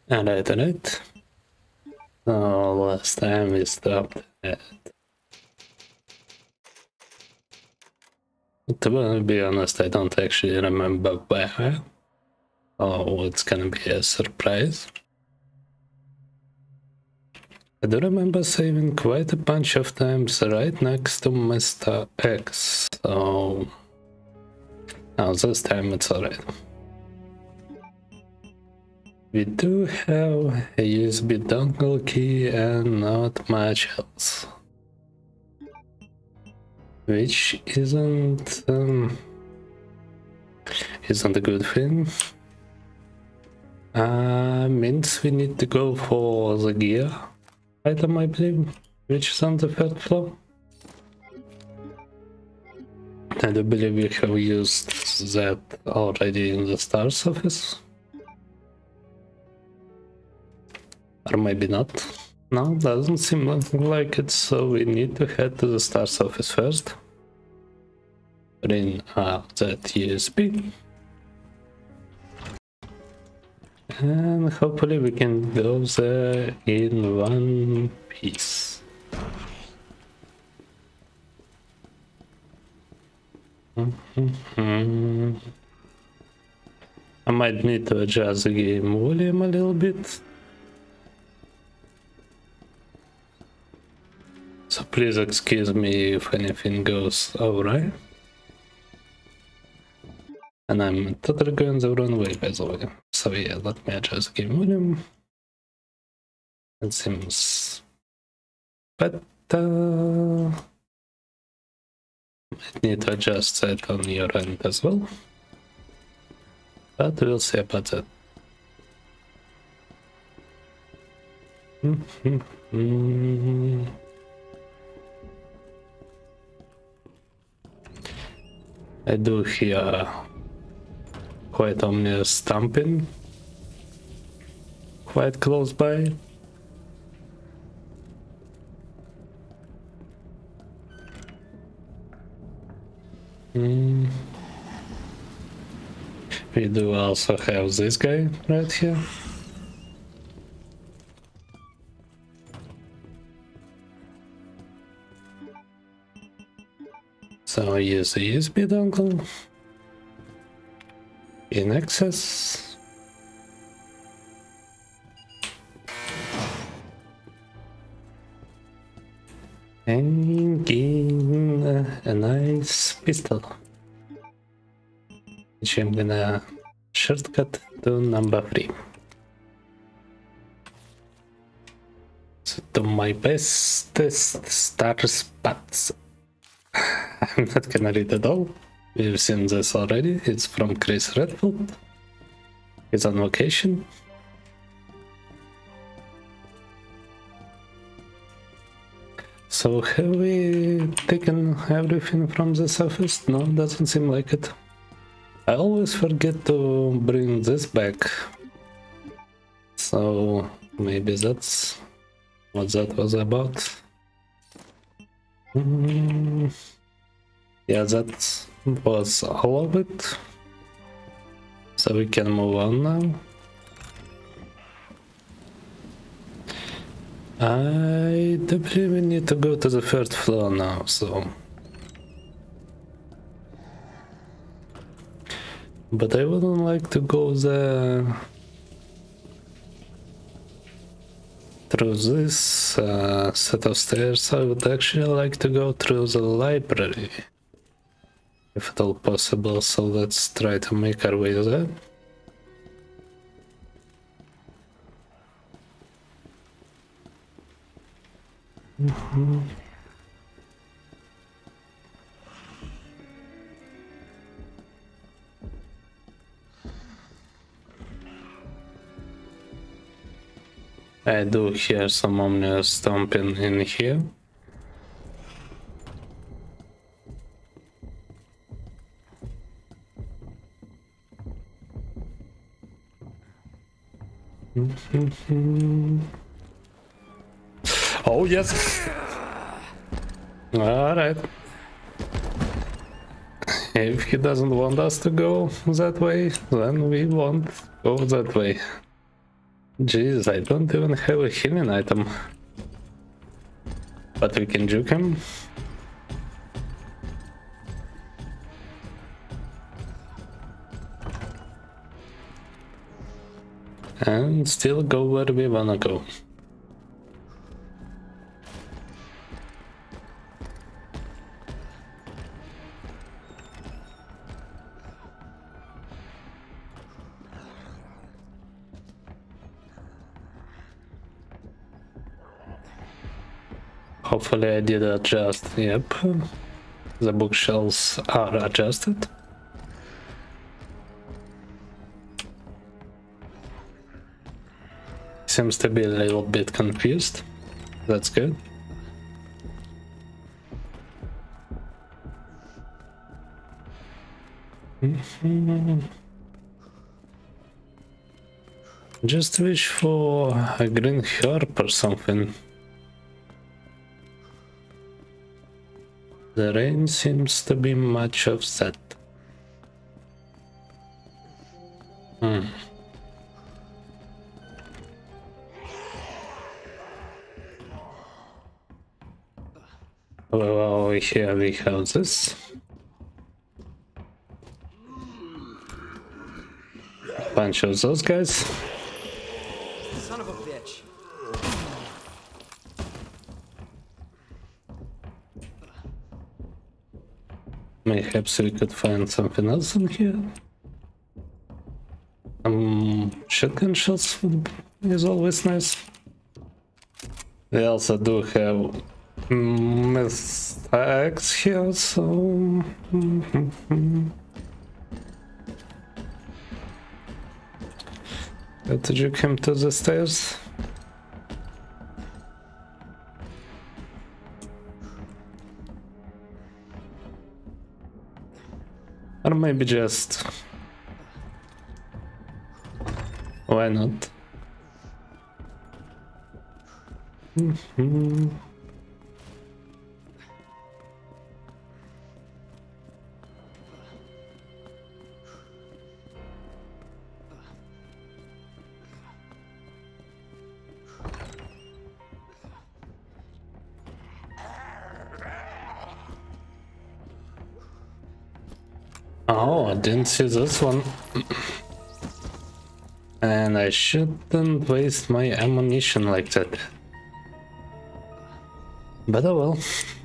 Alright. So last time we stopped at... To be honest, I don't actually remember where. Oh, it's gonna be a surprise. I do remember saving quite a bunch of times right next to Mr. X, so... Now this time it's alright. We do have a USB dongle key and not much else. Which isn't a good thing. Means we need to go for the gear item, I believe, which is on the third floor. I do believe we have used that already in the STARS office. Or maybe not. No, doesn't seem like it, so we need to head to the STARS office first. Bring out that USB. And hopefully we can go there in one piece. I might need to adjust the game volume a little bit. So please excuse me if anything goes alright. And I'm totally going the wrong way, by the way. So yeah, let me adjust the game volume. It seems better. Might need to adjust that on your end as well. But we'll see about that. I do hear quite ominous stamping quite close by. We do also have this guy right here. So use the USB dongle in access. And gain a nice pistol, which I'm gonna shortcut to number 3. So to my bestest STARS spots. I'm not gonna read it all. We've seen this already. It's from Chris Redfield. He's on vacation. So have we taken everything from this office? No, doesn't seem like it. I always forget to bring this back. So maybe that's what that was about. Yeah, that was all of it. So we can move on now. I do believe we need to go to the 3rd floor now, so... But I wouldn't like to go there... through this set of stairs. I would actually like to go through the library, if at all possible, so let's try to make our way there. I do hear some ominous stomping in here. Oh yes! Alright. If he doesn't want us to go that way, then we won't go that way. Jeez, I don't even have a healing item. But we can juke him. And still go where we wanna go. Hopefully I did adjust, yep. The bookshelves are adjusted. Seems to be a little bit confused. That's good. Just wish for a green herb or something. The rain seems to be much offset. Well, here we have this. Bunch of those guys. Son of a bitch. Perhaps we could find something else in here. Shotgun shots is always nice. We also do have Mr. X here, so... Got to juke him to the stairs. Or maybe just... Why not? Oh, I didn't see this one. And I shouldn't waste my ammunition like that. But oh well.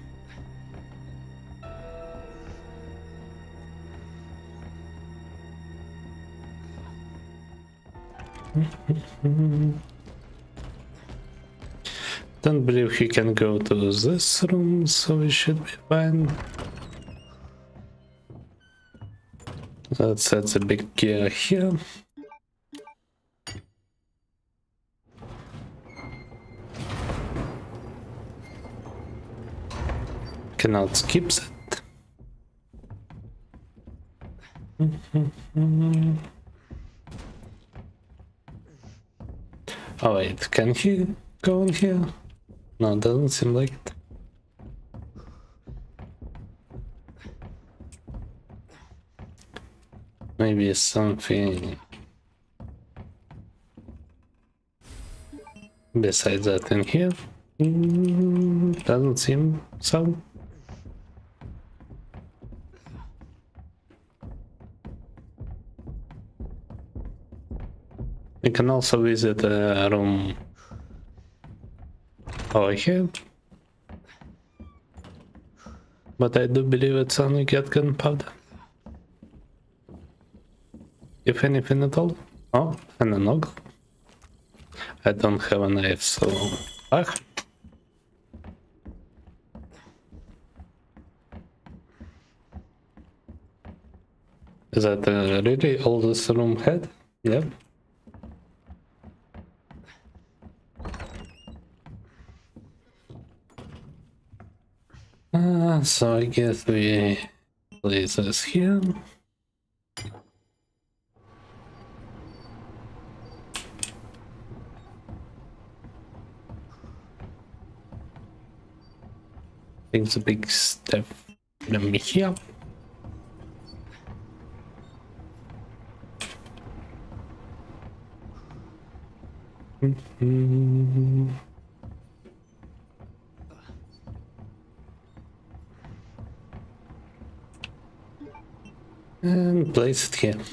Don't believe he can go to this room, so we should be fine. Let's set the big gear here. Cannot skip that. Oh wait, can he go in here? No, doesn't seem like it. Maybe something besides that in here. Doesn't seem so. We can also visit a room over here. But I do believe it's only get gunpowder. If anything at all. Oh, and a nog. I don't have a knife, so... Ah. Is that really all this room had? Yep. So I guess we place this here. I think it's a big step from here. And place it here.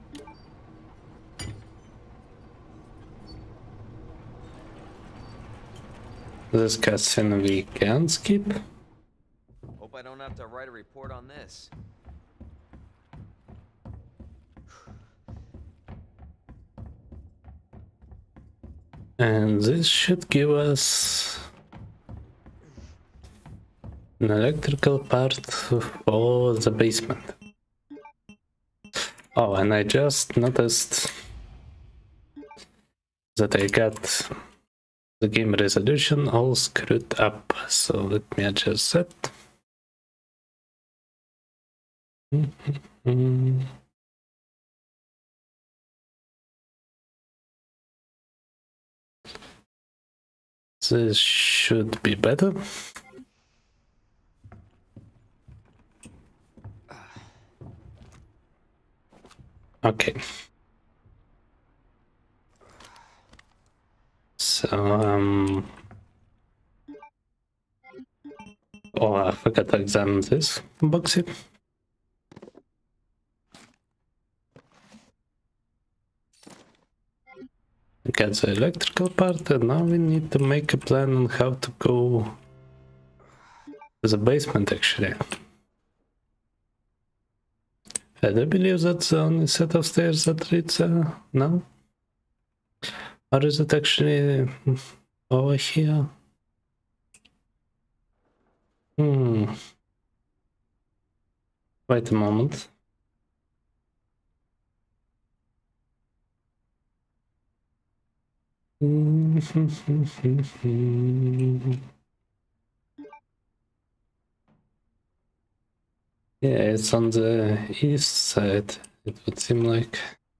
This cutscene we can skip. Hope I don't have to write a report on this. And this should give us an electrical part for the basement. Oh, and I just noticed that I got the game resolution all screwed up, so let me adjust that. This should be better. Okay. So, oh, I forgot to examine this box here. Got the electrical part, and now we need to make a plan on how to go to the basement, actually. I do believe that's the only set of stairs that leads, no? Or is it actually over here? Wait a moment. Yeah, it's on the east side, it would seem like.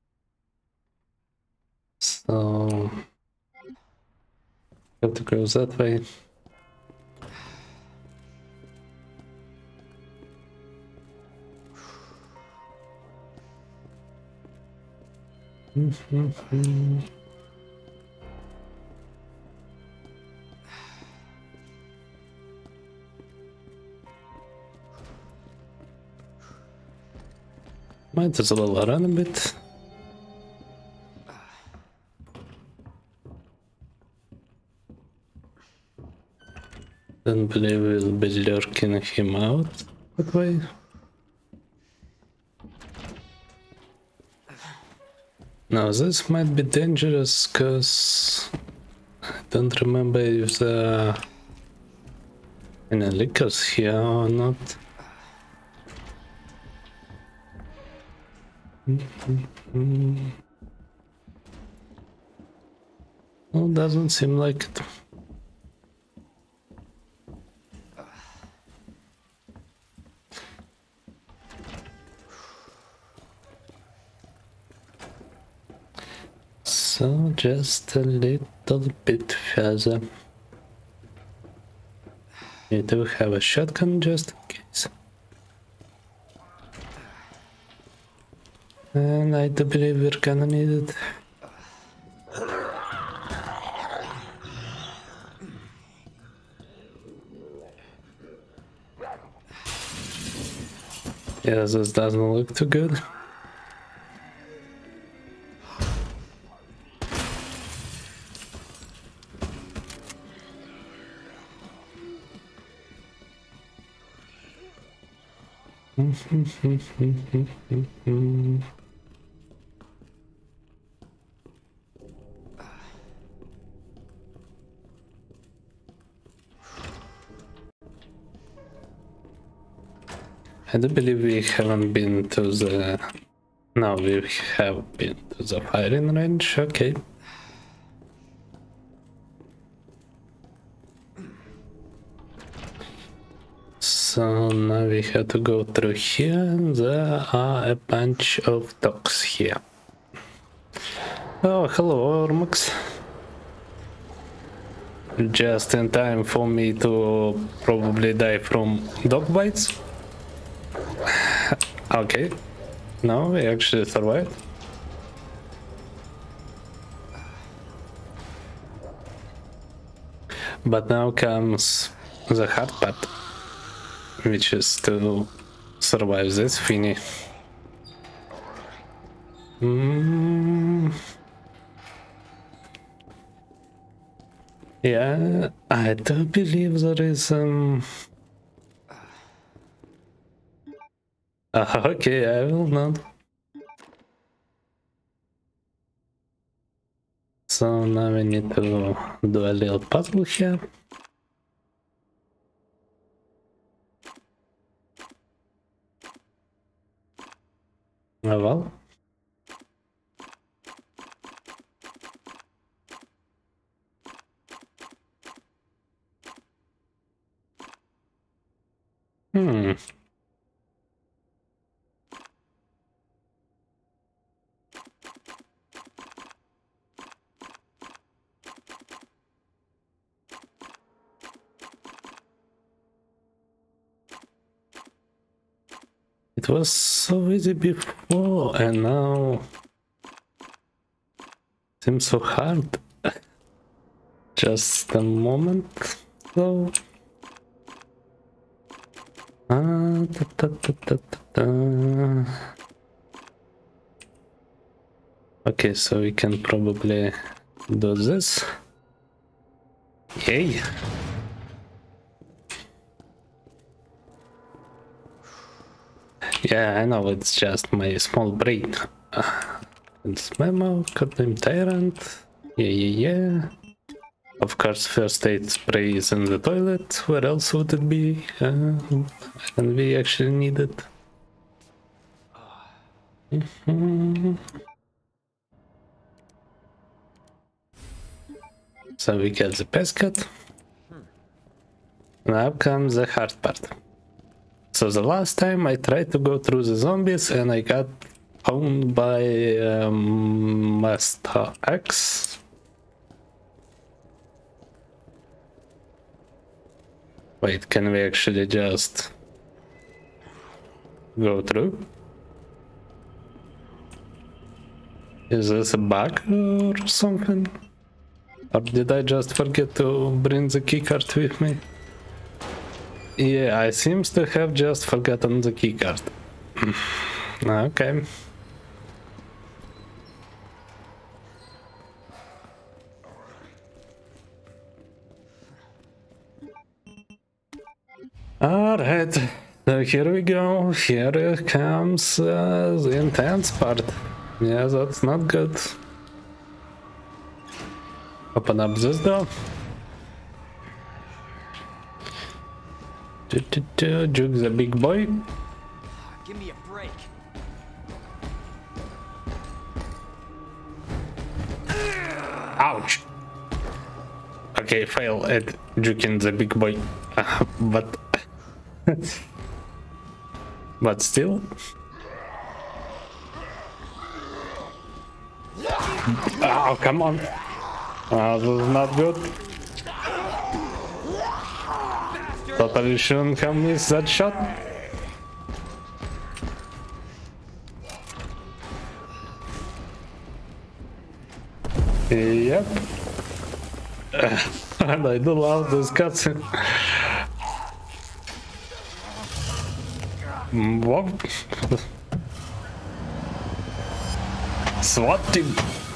So have to go that way. Might as well run a bit. Don't believe we'll be lurking him out that way. Now this might be dangerous because I don't remember if there are any lickers here or not. Well, doesn't seem like it. So just a little bit further. We do have a shotgun just in case. And I do believe we're gonna need it. Yeah, this doesn't look too good. I do believe we haven't been to the... No, we have been to the firing range, okay. So now we have to go through here, and there are a bunch of dogs here. Oh, hello, Ormux. Just in time for me to probably die from dog bites. Okay, no, we actually survived. But now comes the hard part, which is to survive this thingy. Yeah, I do believe there is okay, I will not. So now we need to do a little puzzle here. Oh well. It was so easy before, and now seems so hard. Just a moment, though. Okay, so we can probably do this. Yay! Yeah, I know, it's just my small brain. It's memo, codename Tyrant. Yeah. Of course, first aid spray is in the toilet. Where else would it be? And we actually need it. So we get the pescat. Now comes the hard part. So the last time I tried to go through the zombies and I got owned by Master X. Wait, can we actually just go through? Is this a bug or something? Or did I just forget to bring the keycard with me? Yeah, I seems to have just forgotten the keycard. Okay. Alright, so here we go. Here comes the intense part. Yeah, that's not good. Open up this door. Juke the big boy. Give me a break. Ouch. Okay, fail at juking the big boy. But but still. Oh, come on. This is not good. Totally shouldn't have missed that shot. Yep. And I do love this cutscene. What? SWAT team.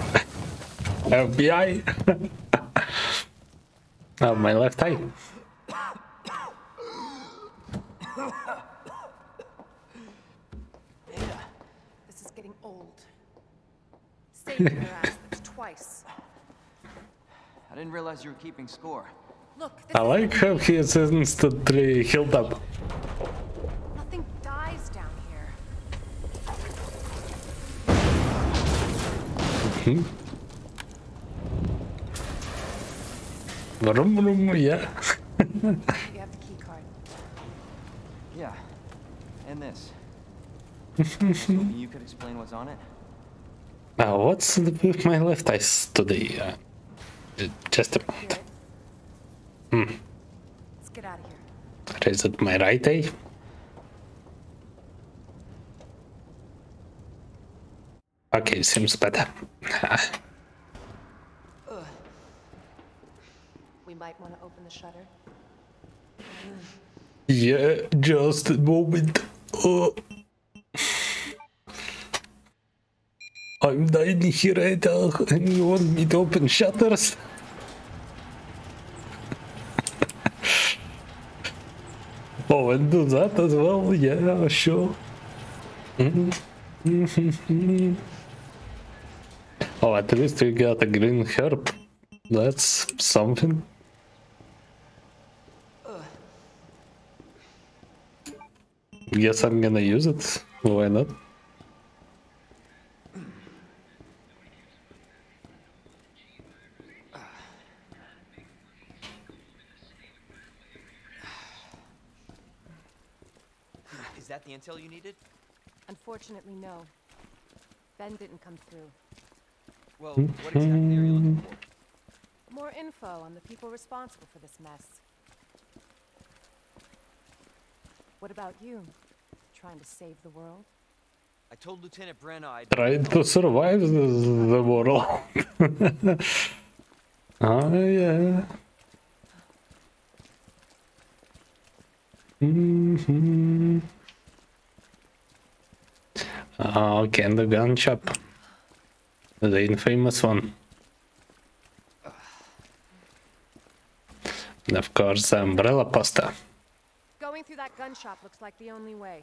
FBI. Oh, my left eye. This is getting old. Saving your ass twice. I didn't realize you were keeping score. Look, this I like how he is instantly healed up. nothing dies down here. Vroom, vroom, yeah. You have the key card. Yeah. And this. You could explain what's on it? Now, what's with my left eye today? Just a moment. Let's get out of here. Is it my right eye? Okay, seems better. We might want to open the shutter. Yeah, just a moment. Oh. I'm dying here right now, and you want me to open shutters? Oh, and do that as well? Yeah, sure. Oh, at least we got a green herb. That's something. Guess I'm gonna use it. Why not? Is that the intel you needed? Unfortunately, no. Ben didn't come through. Well, what exactly are you looking for? More info on the people responsible for this mess. What about you? Trying to save the world? I told Lieutenant Brenna I'd... Trying to survive the world. Oh, yeah. Okay, and the gun shop. The infamous one. And of course, the umbrella pasta. Going through that gun shop looks like the only way.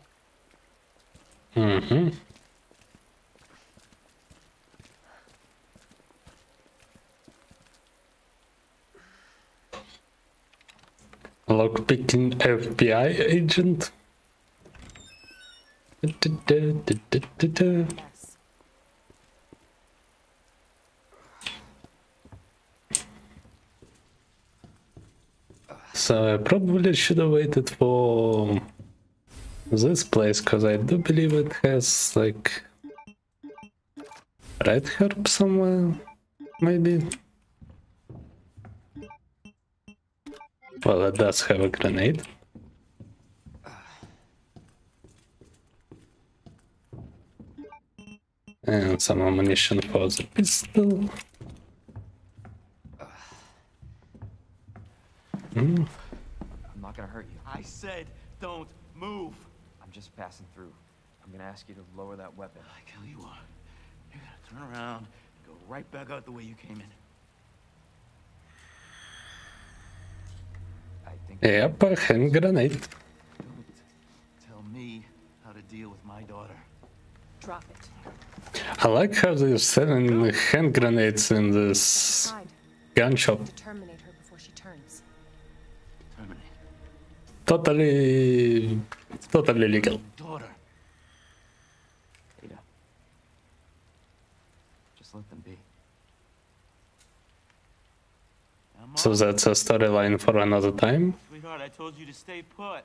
Lockpicking FBI agent. Yes. So I probably should have waited for this place, because I do believe it has like red herb somewhere, maybe. Well, it does have a grenade. And some ammunition for the pistol. I'm not gonna hurt you. I said don't move. I'm just passing through. I'm gonna ask you to lower that weapon. I tell you what, you're gonna turn around and go right back out the way you came in. I think... Yep, a hand grenade. Don't tell me how to deal with my daughter. Drop it. I like how they're selling hand grenades in this Hide. gun shop. To terminate her before she turns. Terminate. Totally legal. Daughter. Ada. Just let them be. Come So on, that's a storyline for another time. sweetheart, I told you to stay put.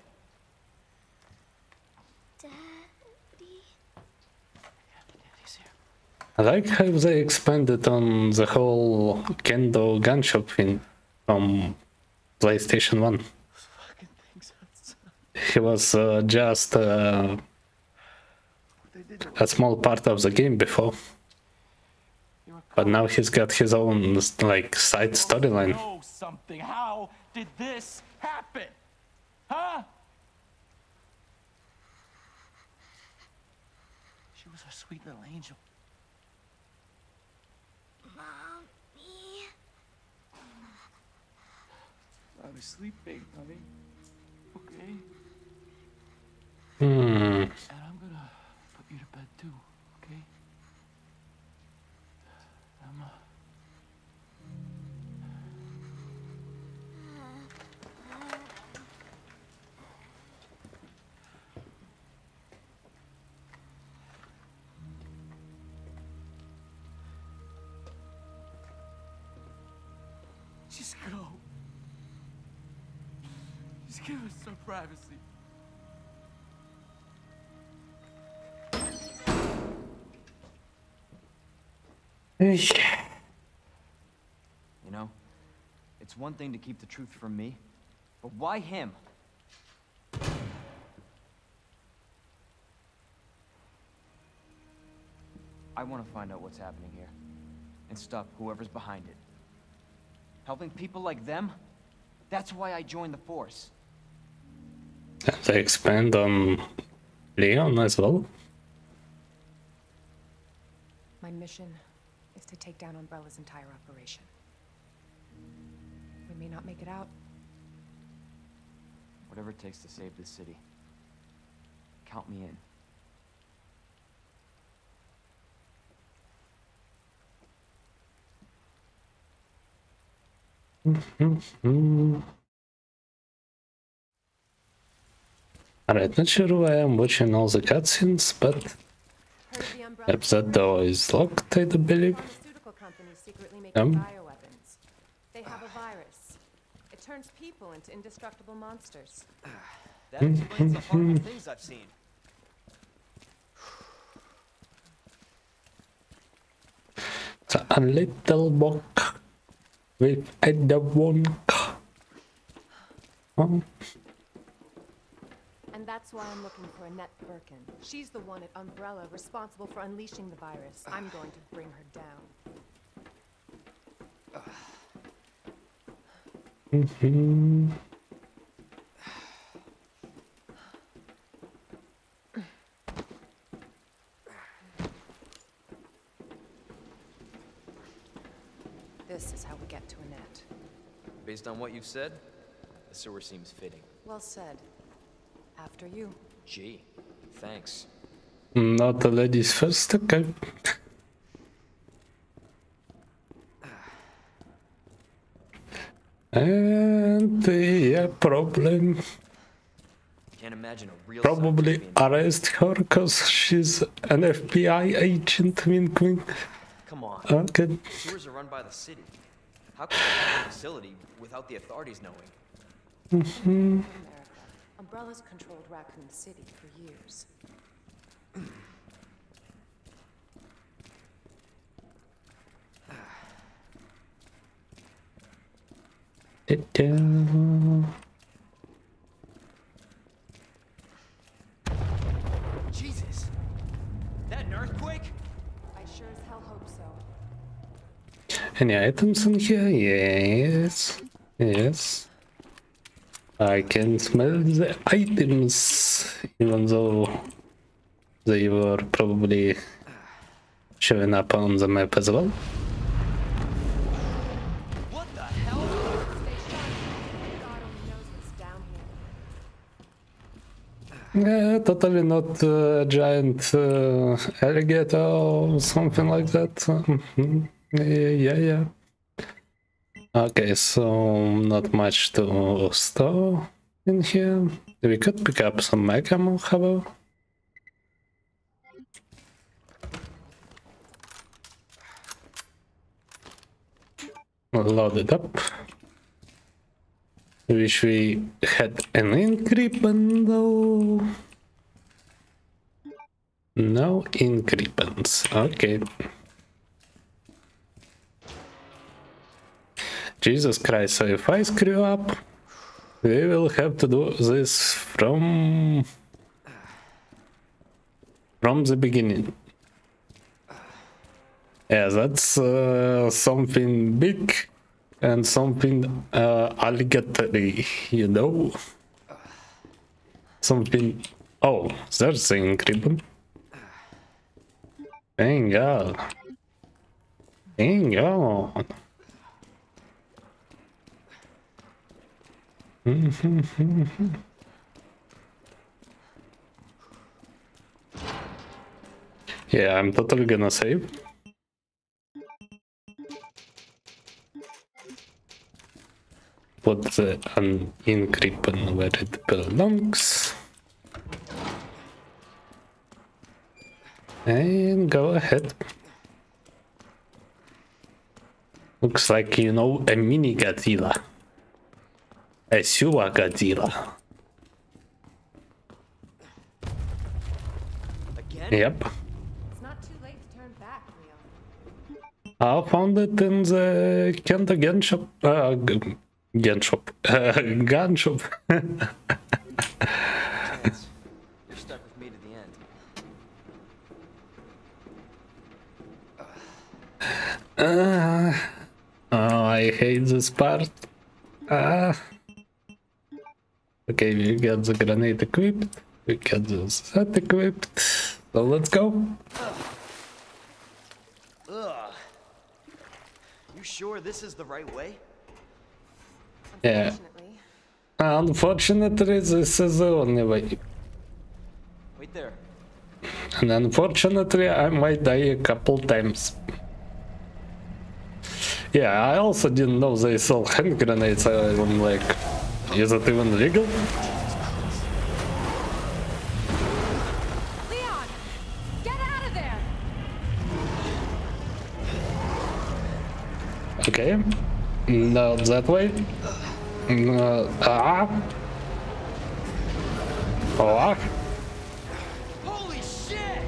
Daddy's here. I like how they expanded on the whole Kendo gun shop thing from PlayStation 1. Fucking things outside. He was just They did a small part of the game before, you were but now he's got his own like side storyline. know something. How did this happen? Huh? She was a sweet little angel. Mommy. I was sleeping, honey. Okay? Hmm. And I'm gonna put you to bed too, okay? Emma. Just go. Just give us some privacy. You know, it's one thing to keep the truth from me, but why him? I want to find out what's happening here and stop whoever's behind it. Helping people like them? That's why I joined the force. They expand on Leon as well. My mission is to take down Umbrella's entire operation. We may not make it out. Whatever it takes to save this city. Count me in. Alright, not sure why I'm watching all the cutscenes, but Heard the Umbrella that door is locked, I do believe. pharmaceutical companies secretly making bioweapons. They have a virus. It turns people into indestructible monsters. That explains the horrible things I've seen. It's a little book with a wonk. Oh. And that's why I'm looking for Annette Birkin. She's the one at Umbrella responsible for unleashing the virus. I'm going to bring her down. This is how we get to Annette. Based on what you've said, the sewer seems fitting. Well said. After you. Gee, thanks. Not the ladies first, okay. And yeah, problem. Can't imagine a real Probably scientist being- arrest her because she's an FBI agent, wink wink. Come on. Okay. Sewers are run by the city. How can they have a facility without the authorities knowing? America. Umbrella's controlled Raccoon City for years. Jesus! That an earthquake? I sure as hell hope so. Any items in here? Yes. Yes. I can smell the items, even though they were probably showing up on the map as well. What the hell? Stay sharp. God only knows what's down here. Yeah, totally not a giant alligator or something like that. Yeah. Okay, so not much to store in here. We could pick up some mag ammo, however. Load it up. Wish we had an increment though. No increments. Okay. Jesus Christ, so if I screw up, we will have to do this from the beginning. Yeah, that's something big and something alligatory, you know? Something... Oh, there's the increment. Hang on. Hang on. Yeah, I'm totally gonna save. Put the unencryption where it belongs. And go ahead. Looks like, you know, a mini Godzilla. A Super Godzilla. Again? Yep. It's not too late to turn back, Leon. I found it in the Kenta gun shop. Gun shop. Gun shop. Chance. You're stuck with me to the end. Oh, I hate this part. Okay, we got the grenade equipped. We got the set equipped. So let's go. Ugh. You sure this is the right way? Yeah. Unfortunately. Unfortunately, this is the only way. Wait there. And unfortunately, I might die a couple times. Yeah, I also didn't know they sell hand grenades. I'm like, is it even legal? Leon! Get out of there! Okay. Not that way. Oh. Holy shit!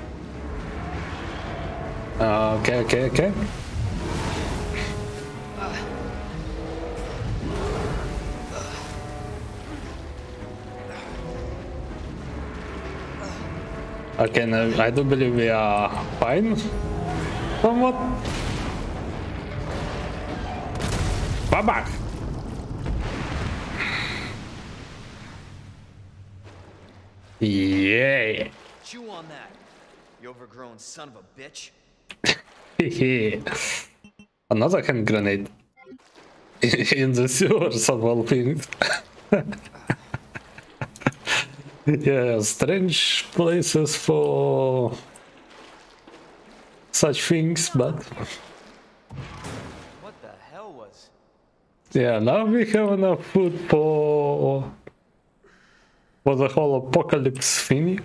Okay. Okay, now I do believe we are fine. Somewhat. Bye-bye. Yeah. Chew on that, you overgrown son of a bitch. Another hand grenade. In the sewers of all things. Yeah, strange places for such things, but What the hell was? yeah, now we have enough food for the whole apocalypse thingy.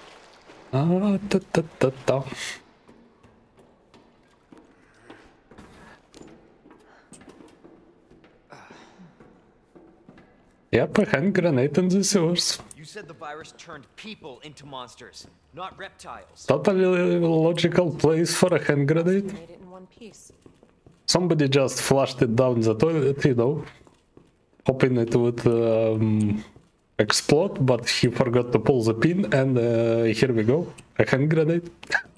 Yep, a hand grenade in the sewers. You said the virus turned people into monsters, not reptiles. Totally logical place for a hand grenade. Made it in one piece. Somebody just flushed it down the toilet, you know, hoping it would explode, but he forgot to pull the pin, and here we go, a hand grenade.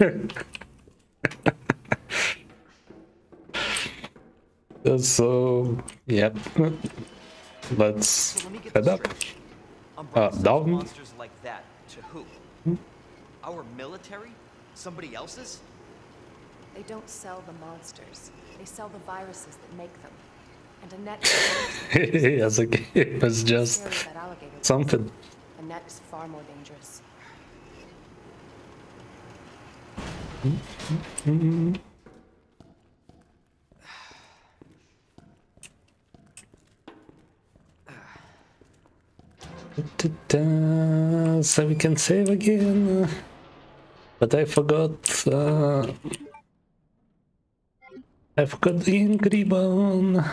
So, yep, let's So let me get head this up. straight. Umbrella sells Down. monsters like that to who? Our military? Somebody else's? They don't sell the monsters. They sell the viruses that make them. And Annette As a game, it's just scary that alligator was. something. Annette is far more dangerous. So we can save again, but I forgot the ink ribbon.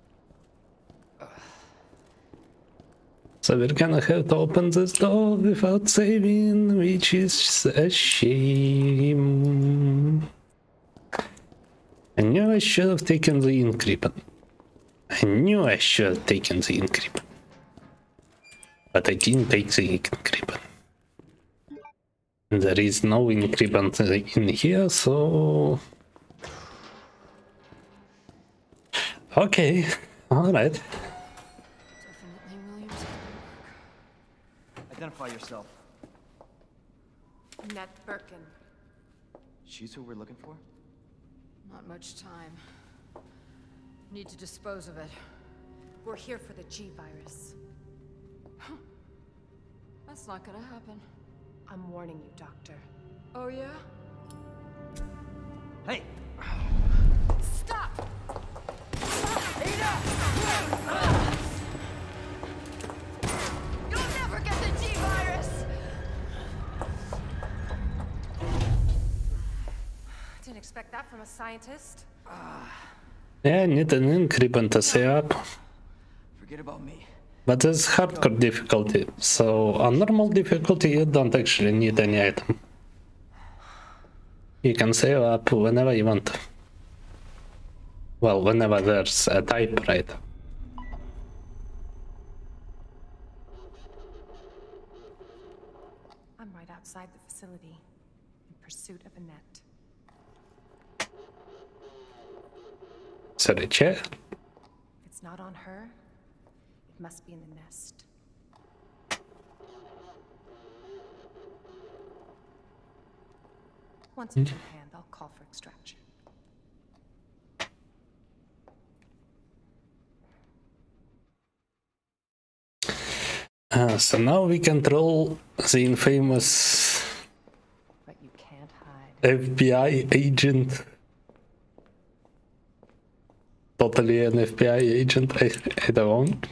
So we're gonna have to open this door without saving, which is a shame. I knew I should have taken the ink ribbon. I knew I should have taken the ink ribbon. But I didn't take the ink ribbon. There is no ink ribbon in here, so... Okay, alright. Definitely Williams. Identify yourself. Annette Birkin. She's who we're looking for? Not much time. Need to dispose of it. We're here for the G virus. That's not gonna happen. I'm warning you, Doctor. Oh yeah? Hey! Stop! You'll never get the G-virus! Didn't expect that from a scientist. Yeah, I need an ink ribbon to save up. Forget about me. But it's hardcore difficulty, so on normal difficulty you don't actually need any item. You can save up whenever you want. Well, whenever there's a typewriter. I'm right outside the facility, in pursuit of Annette. Sorry, chair. If it's not on her, it must be in the nest. Once it's in hand, I'll call for extraction. So now we control the infamous But you can't hide. FBI agent. Totally an FBI agent, I don't.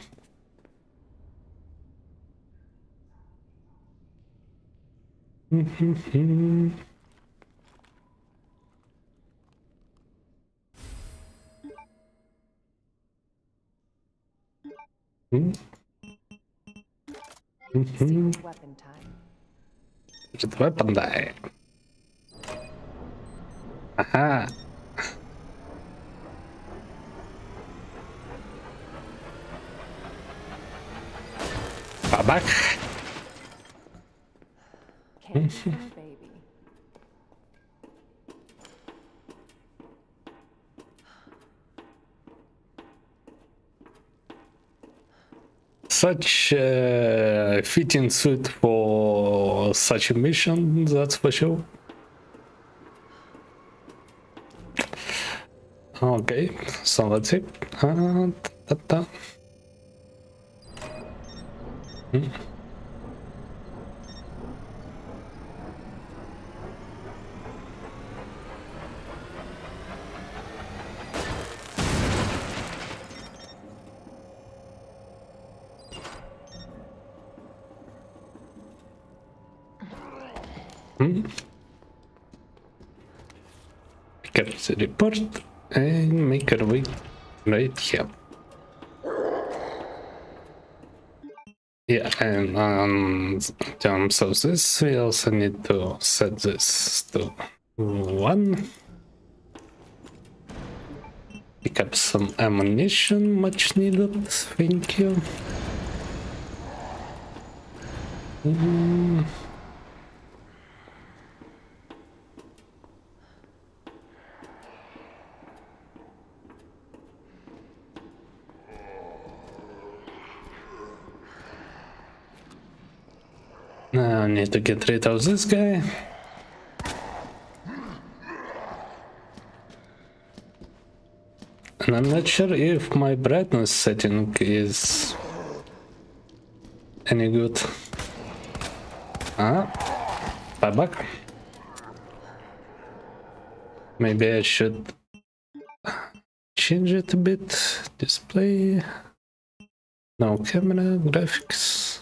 Secret weapon time. Secret weapon die. Aha. Back. Candy for a baby. Such a fitting suit for such a mission, that's for sure. Okay, so that's it. Pick up the report and make our way right here. Yeah, and in terms of this, we also need to set this to 1. Pick up some ammunition, much needed, thank you. Now I need to get rid of this guy. And I'm not sure if my brightness setting is any good. Bye back. Maybe I should change it a bit. Display. No camera, graphics.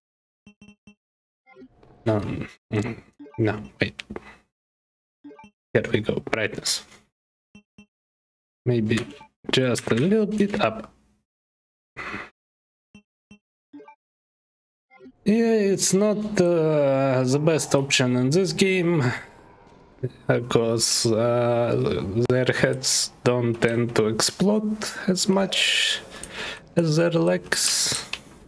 No, wait. Here we go, brightness. Maybe just a little bit up. Yeah, it's not the best option in this game, because their heads don't tend to explode as much as their legs.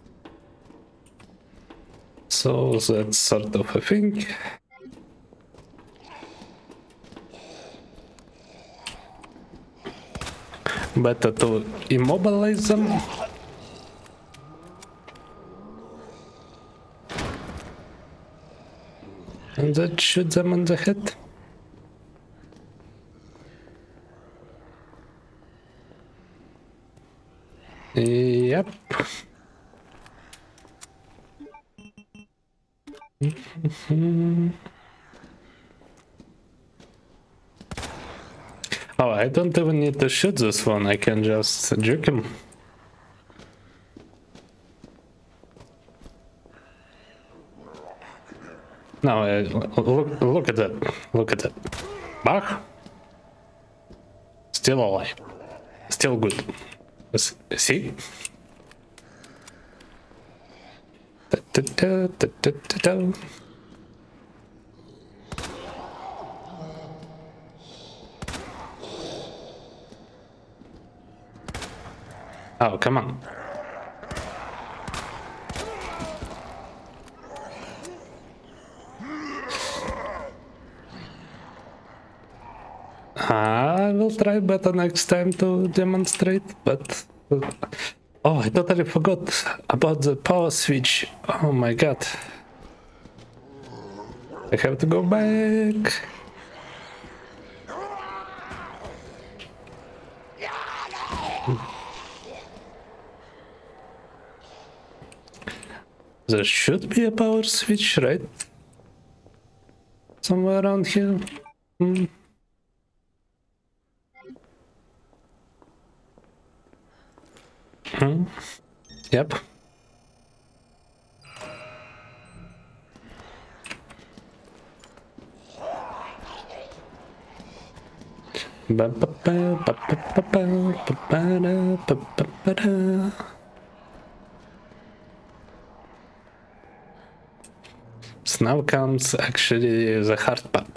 So that's sort of a thing. Better to immobilize them. And that shoot them in the head. Yep. Oh, I don't even need to shoot this one, I can just juke him. No, look at that, look at that. Bach? Still alive. Still good. See? Oh, come on. I will try better next time to demonstrate, but... Oh, I totally forgot about the power switch. Oh my god. I have to go back. There should be a power switch, right? Somewhere around here. Yep. So now comes actually the hard part,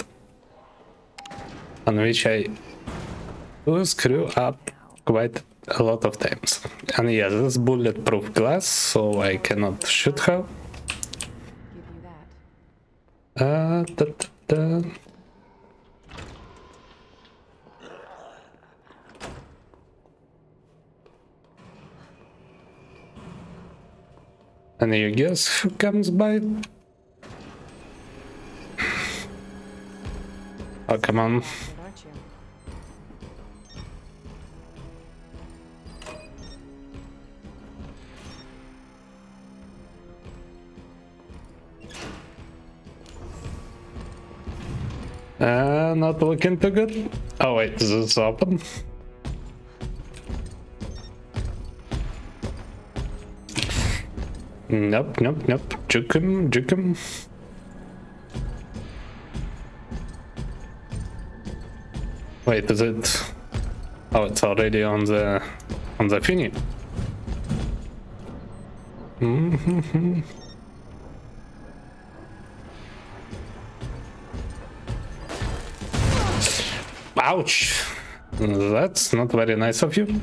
on which I do screw up quite a lot of times. And yeah, this is bulletproof glass, so I cannot shoot her. Give you that. And you guess who comes by? Oh, come on. Good, aren't you? Not looking too good. Oh wait, this is open. Nope. Juke him. Wait, is it? Oh, it's already on the thingy. Ouch! That's not very nice of you.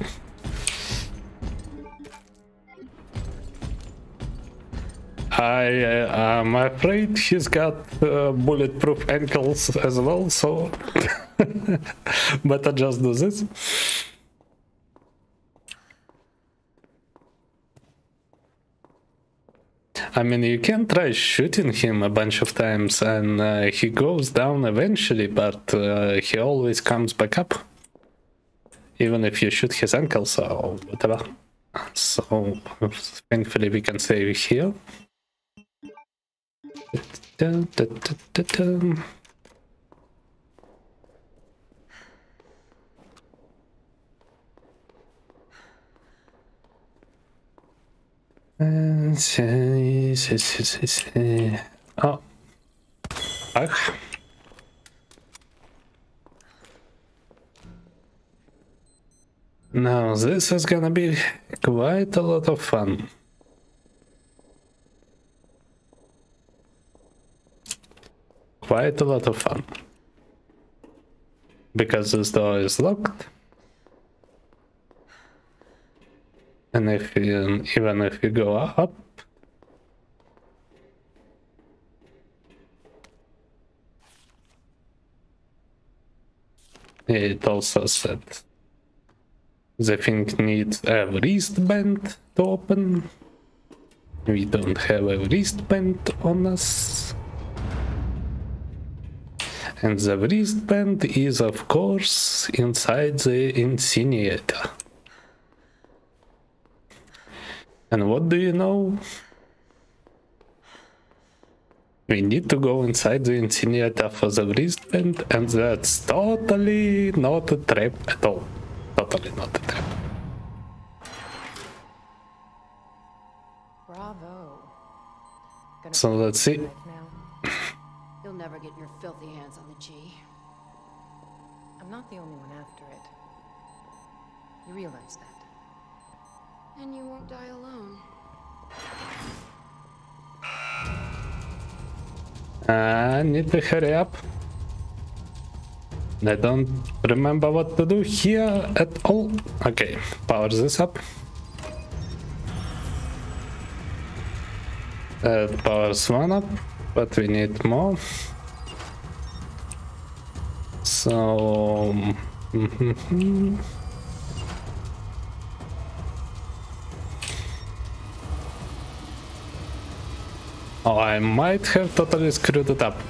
I'm afraid he's got bulletproof ankles as well, so better just do this. I mean, you can try shooting him a bunch of times and he goes down eventually, but he always comes back up. Even if you shoot his ankles or whatever. So, thankfully we can save here. Oh. Ach. Now this is gonna be quite a lot of fun. Quite a lot of fun. Because this door is locked. And if you, even if you go up, it also said the thing needs a wristband to open. We don't have a wristband on us. And the wristband is, of course, inside the incinerator. And what do you know? We need to go inside the incinerator for the wristband, and that's totally not a trap at all. Totally not a trap. Bravo. Gonna So let's see. now. You'll never get your filthy hands on the G. I'm not the only one after it. You realize that? And you won't die alone. I need to hurry up. I don't remember what to do here at all. Okay, power this up. That powers one up, but we need more. So... Oh, I might have totally screwed it up.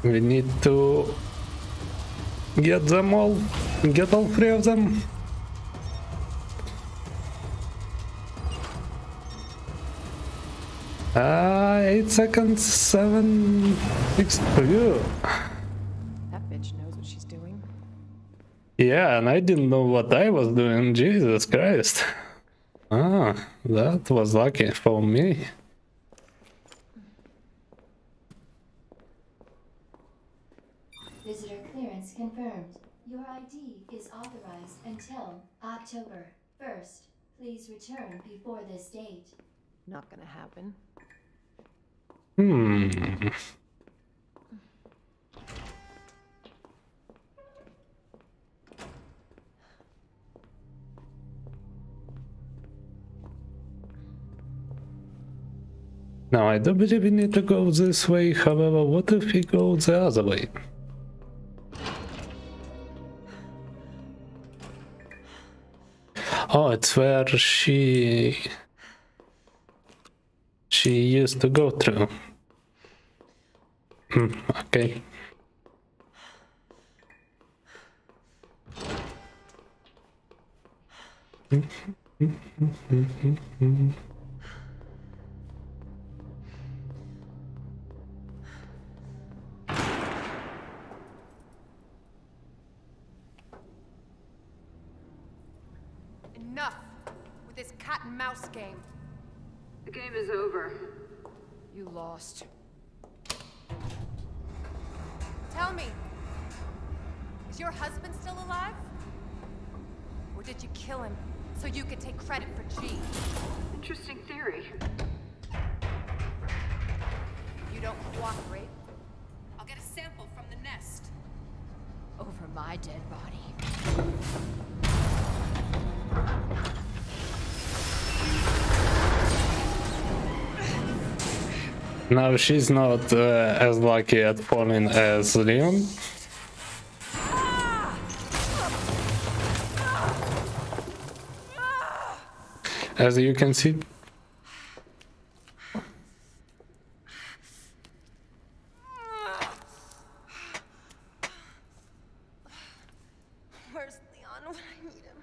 We need to get them all, get all three of them. 8 seconds, 7, 6 for you. That bitch knows what she's doing. Yeah, and I didn't know what I was doing, Jesus Christ. Ah, that was lucky for me. Visitor clearance confirmed. Your ID is authorized until October 1st. Please return before this date. Not gonna happen. Now I don't believe we need to go this way, however, what if we go the other way? Oh, it's where she used to go through. Okay. Enough with this cat and mouse game. The game is over. You lost. Tell me, is your husband still alive? Or did you kill him so you could take credit for G? Interesting theory. You don't cooperate, I'll get a sample from the nest. Over my dead body. Now she's not as lucky at falling as Leon. As you can see. Where's Leon when I need him?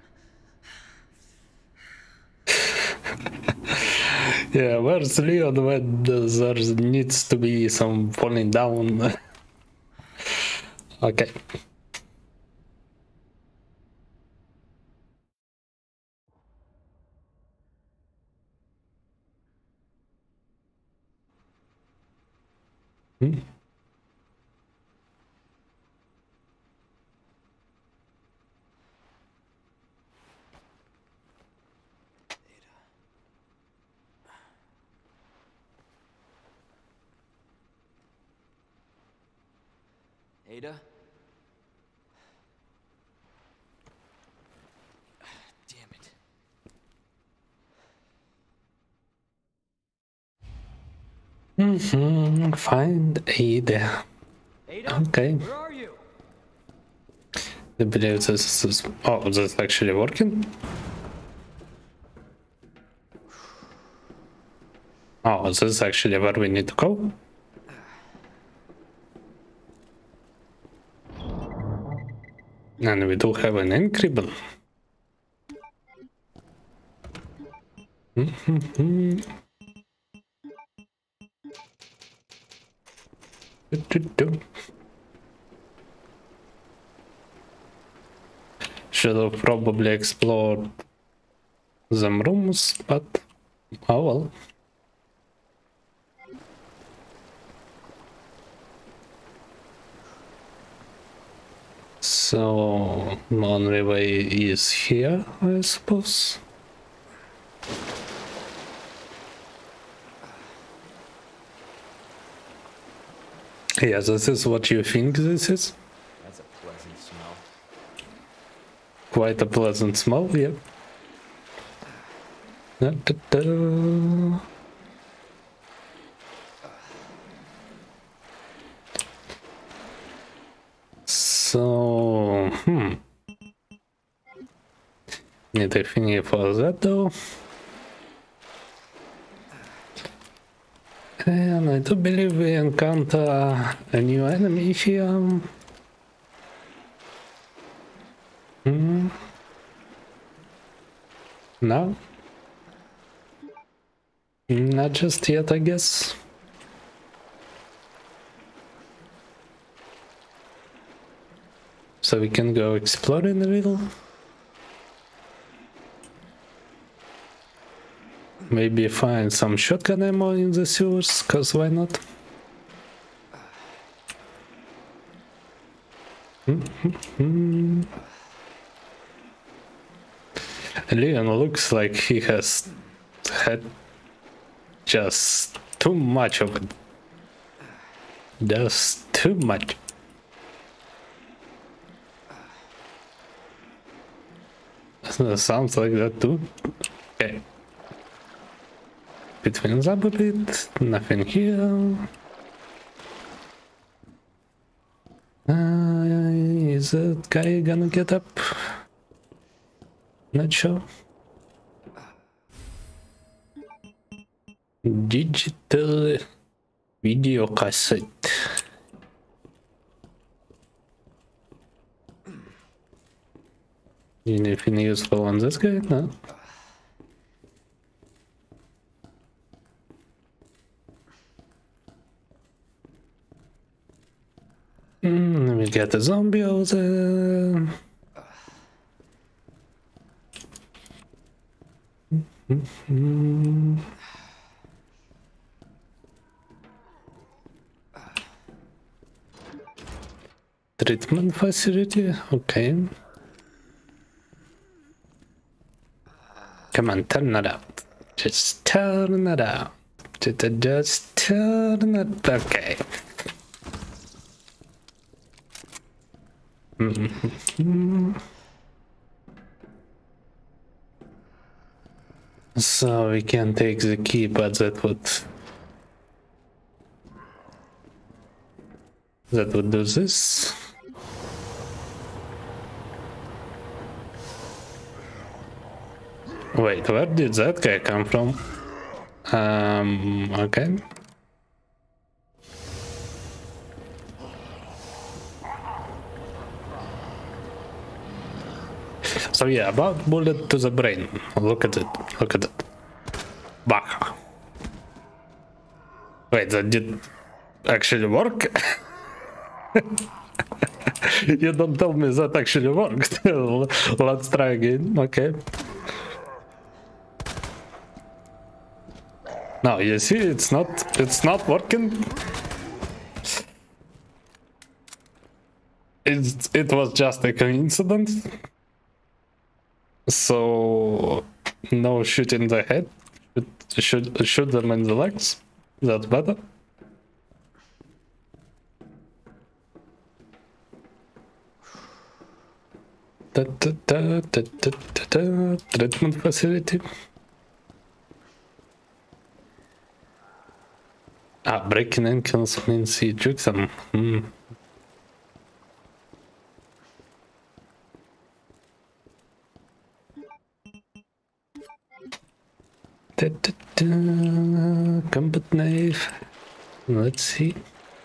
Yeah, where's Leon when there needs to be some falling down? Okay. Ada? Damn it. Find Ada. Ada? Okay. Where are you? I believe this is... Oh, this is actually working? Oh, this is actually where we need to go? And we do have an Incredible. Should have probably explored them rooms, but oh well. So, only way is here, I suppose. Yeah, this is what you think this is? That's a pleasant smell. Quite a pleasant smell, yeah. Da-da-da. So, need a thingy for that though. And I do believe we encounter a new enemy here. No? Not just yet, I guess. So we can go exploring a little. Maybe find some shotgun ammo in the sewers, cause why not? Leon looks like he has had just too much of it. Just too much. Sounds like that too. Okay. Between up a bit, nothing here. Is that guy gonna get up? Not sure. Digital video cassette. Anything useful on this guy? No. We get a zombie over there. Treatment facility, okay. Come on, turn it out. Just turn it out. Just turn it. Okay. So we can take the key, but that would do this. Wait, where did that guy come from? Okay. So yeah, about bullet to the brain. Look at it. Look at it. Baka. Wait, that did actually work? You don't tell me that actually worked. Let's try again. Okay. No, you see, it's not working. It was just a coincidence. So no shoot in the head. Shoot them in the legs. That's better. Treatment facility. Breaking ankles means he jukes them. Combat knife. Let's see.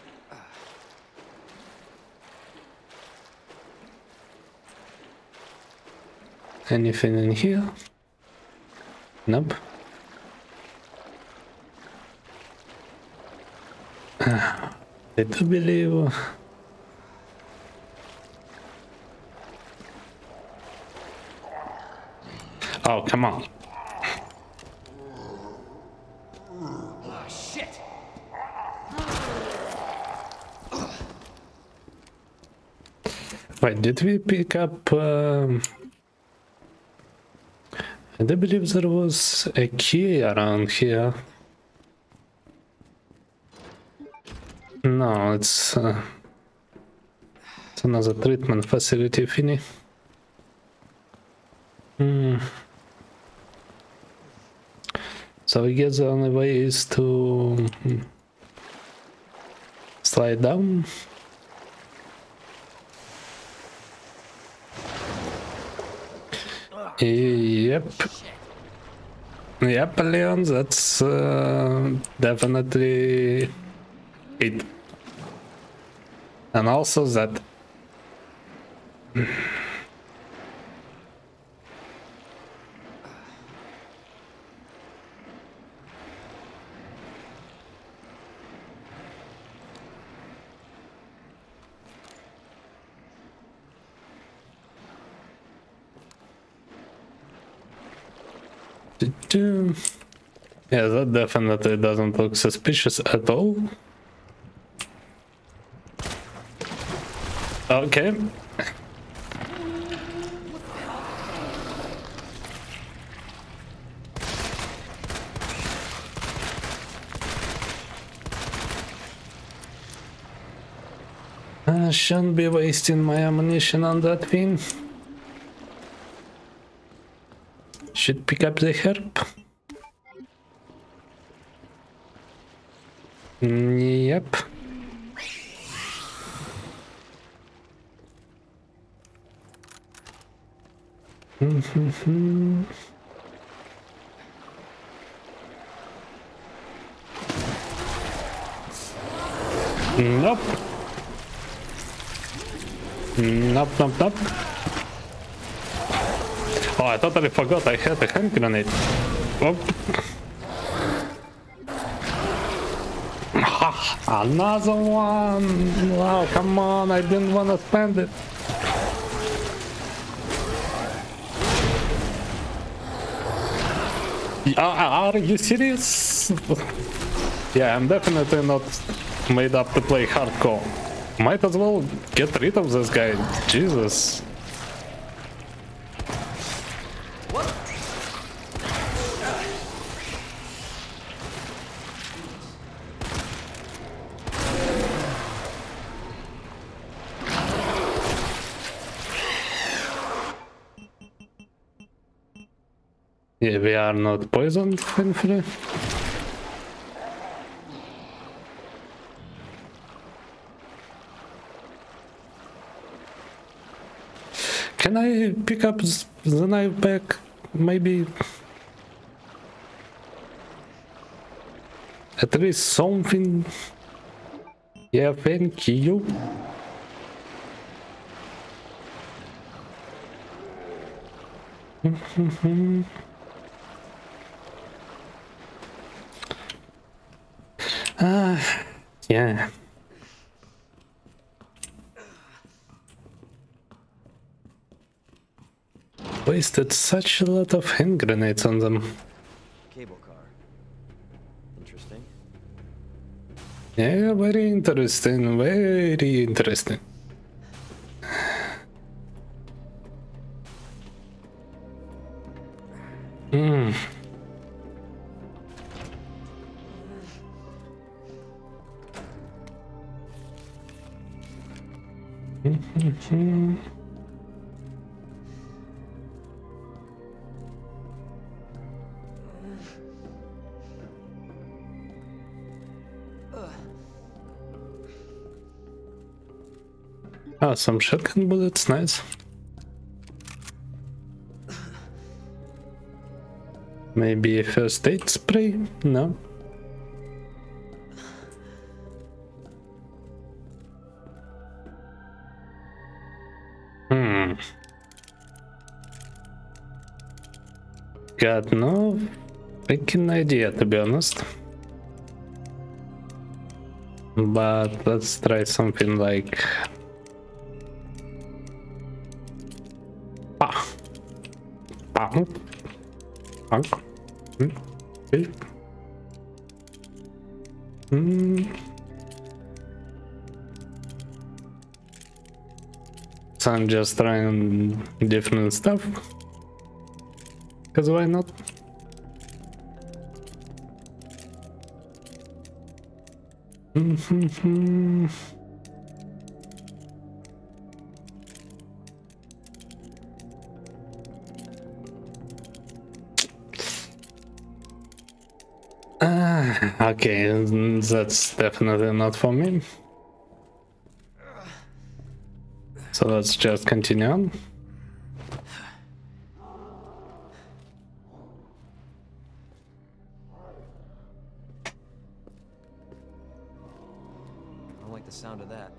Anything in here? Nope. I do believe. Oh, come on. Wait, did we pick up... I do believe there was a key around here. No, it's another treatment facility thingy. So I guess the only way is to slide down. Yep. Yep, Leon, that's definitely it. And also that. Yeah, that definitely doesn't look suspicious at all. Okay. I shouldn't be wasting my ammunition on that thing. Should pick up the herb. Yep. Nope. Nope, nope, nope. Oh, I totally forgot I had a hand grenade. Oh. Another one! Wow, come on, I didn't want to spend it. Are you serious? Yeah, I'm definitely not made up to play hardcore. Might as well get rid of this guy. Jesus. Yeah, we are not poisoned, thankfully. Can I pick up the knife back? Maybe. At least something. Yeah, thank you. Yeah. Wasted such a lot of hand grenades on them. Cable car. Interesting. Yeah, very interesting, very interesting. Ah, some shotgun bullets, nice. Maybe a first aid spray? No. Got no freaking idea, to be honest. But let's try something like... So I'm just trying different stuff. Because why not? Okay, that's definitely not for me. So let's just continue on. Don't like the sound of that.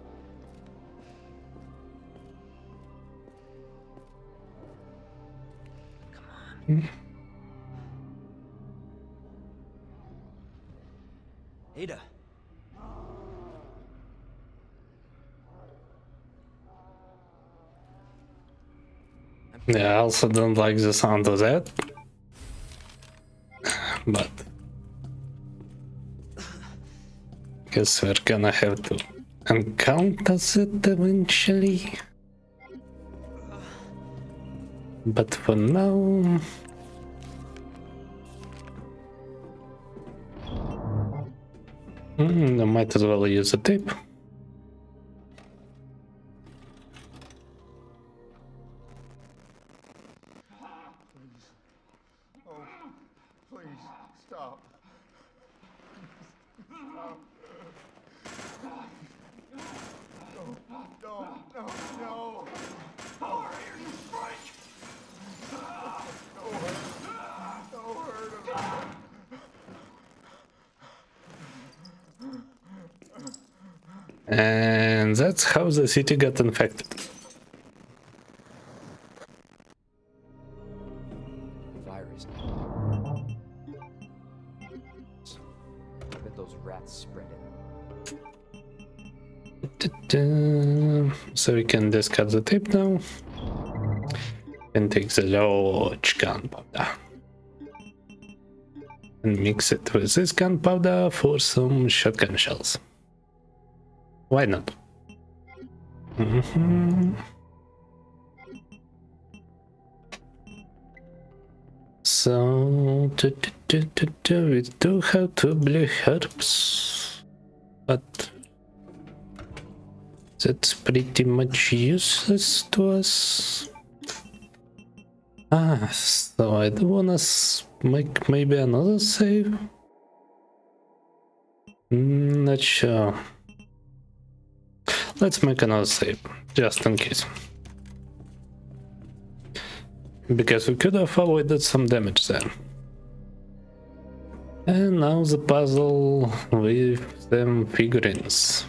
Ada. Yeah, I also don't like the sound of that. But guess we're gonna have to encounter it eventually. But for now, I might as well use a tape. Please, stop. No. How are you, Frank? No hurt him. And that's how the city got infected. Virus. I bet those rats spread it. So we can discard the tape now and take the large gunpowder and mix it with this gunpowder for some shotgun shells. Why not? So we do have 2 blue herbs, but that's pretty much useless to us. So I do wanna make maybe another save. Not sure. Let's make another save, just in case. Because we could have avoided some damage there. And now the puzzle with them figurines.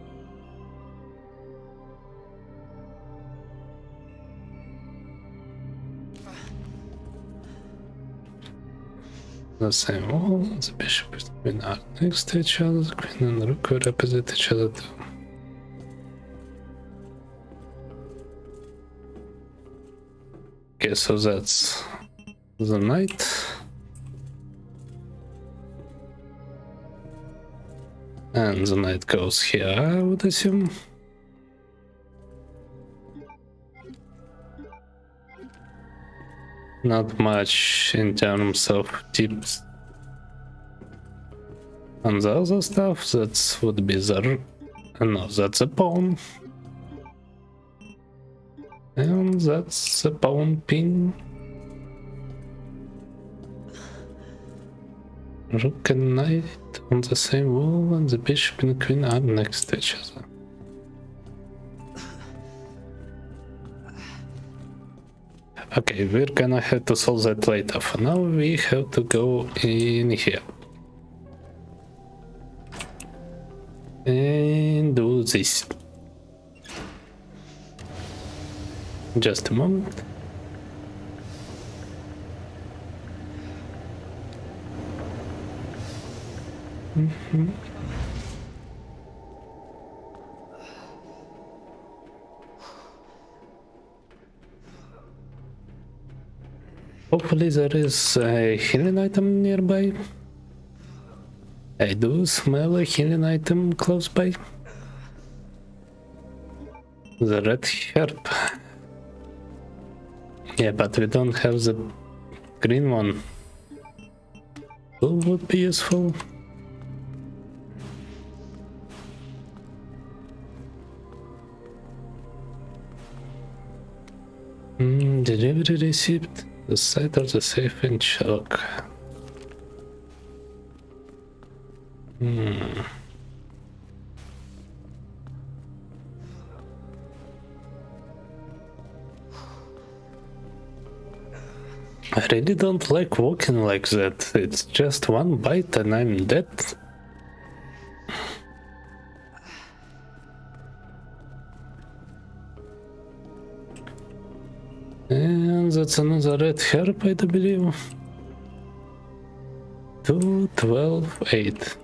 The same wall, the bishop and the queen are next to each other, the queen and the rook are opposite each other too. Okay, so that's the knight. And the knight goes here, I would assume. Not much in terms of tips. And the other stuff, that would be the... no, that's a pawn. And that's a pawn pin. Rook and knight on the same wall, and the bishop and queen are next to each other. Okay, we're gonna have to solve that later. For now, we have to go in here. And do this. Just a moment. Hopefully there is a healing item nearby. I do smell a healing item close by. The red herb. Yeah, but we don't have the green one. Blue would be useful. Delivery receipt. The site of the safe in shock. I really don't like walking like that. It's just one bite and I'm dead. And that's another red herb, I do believe. 2, 12, 8.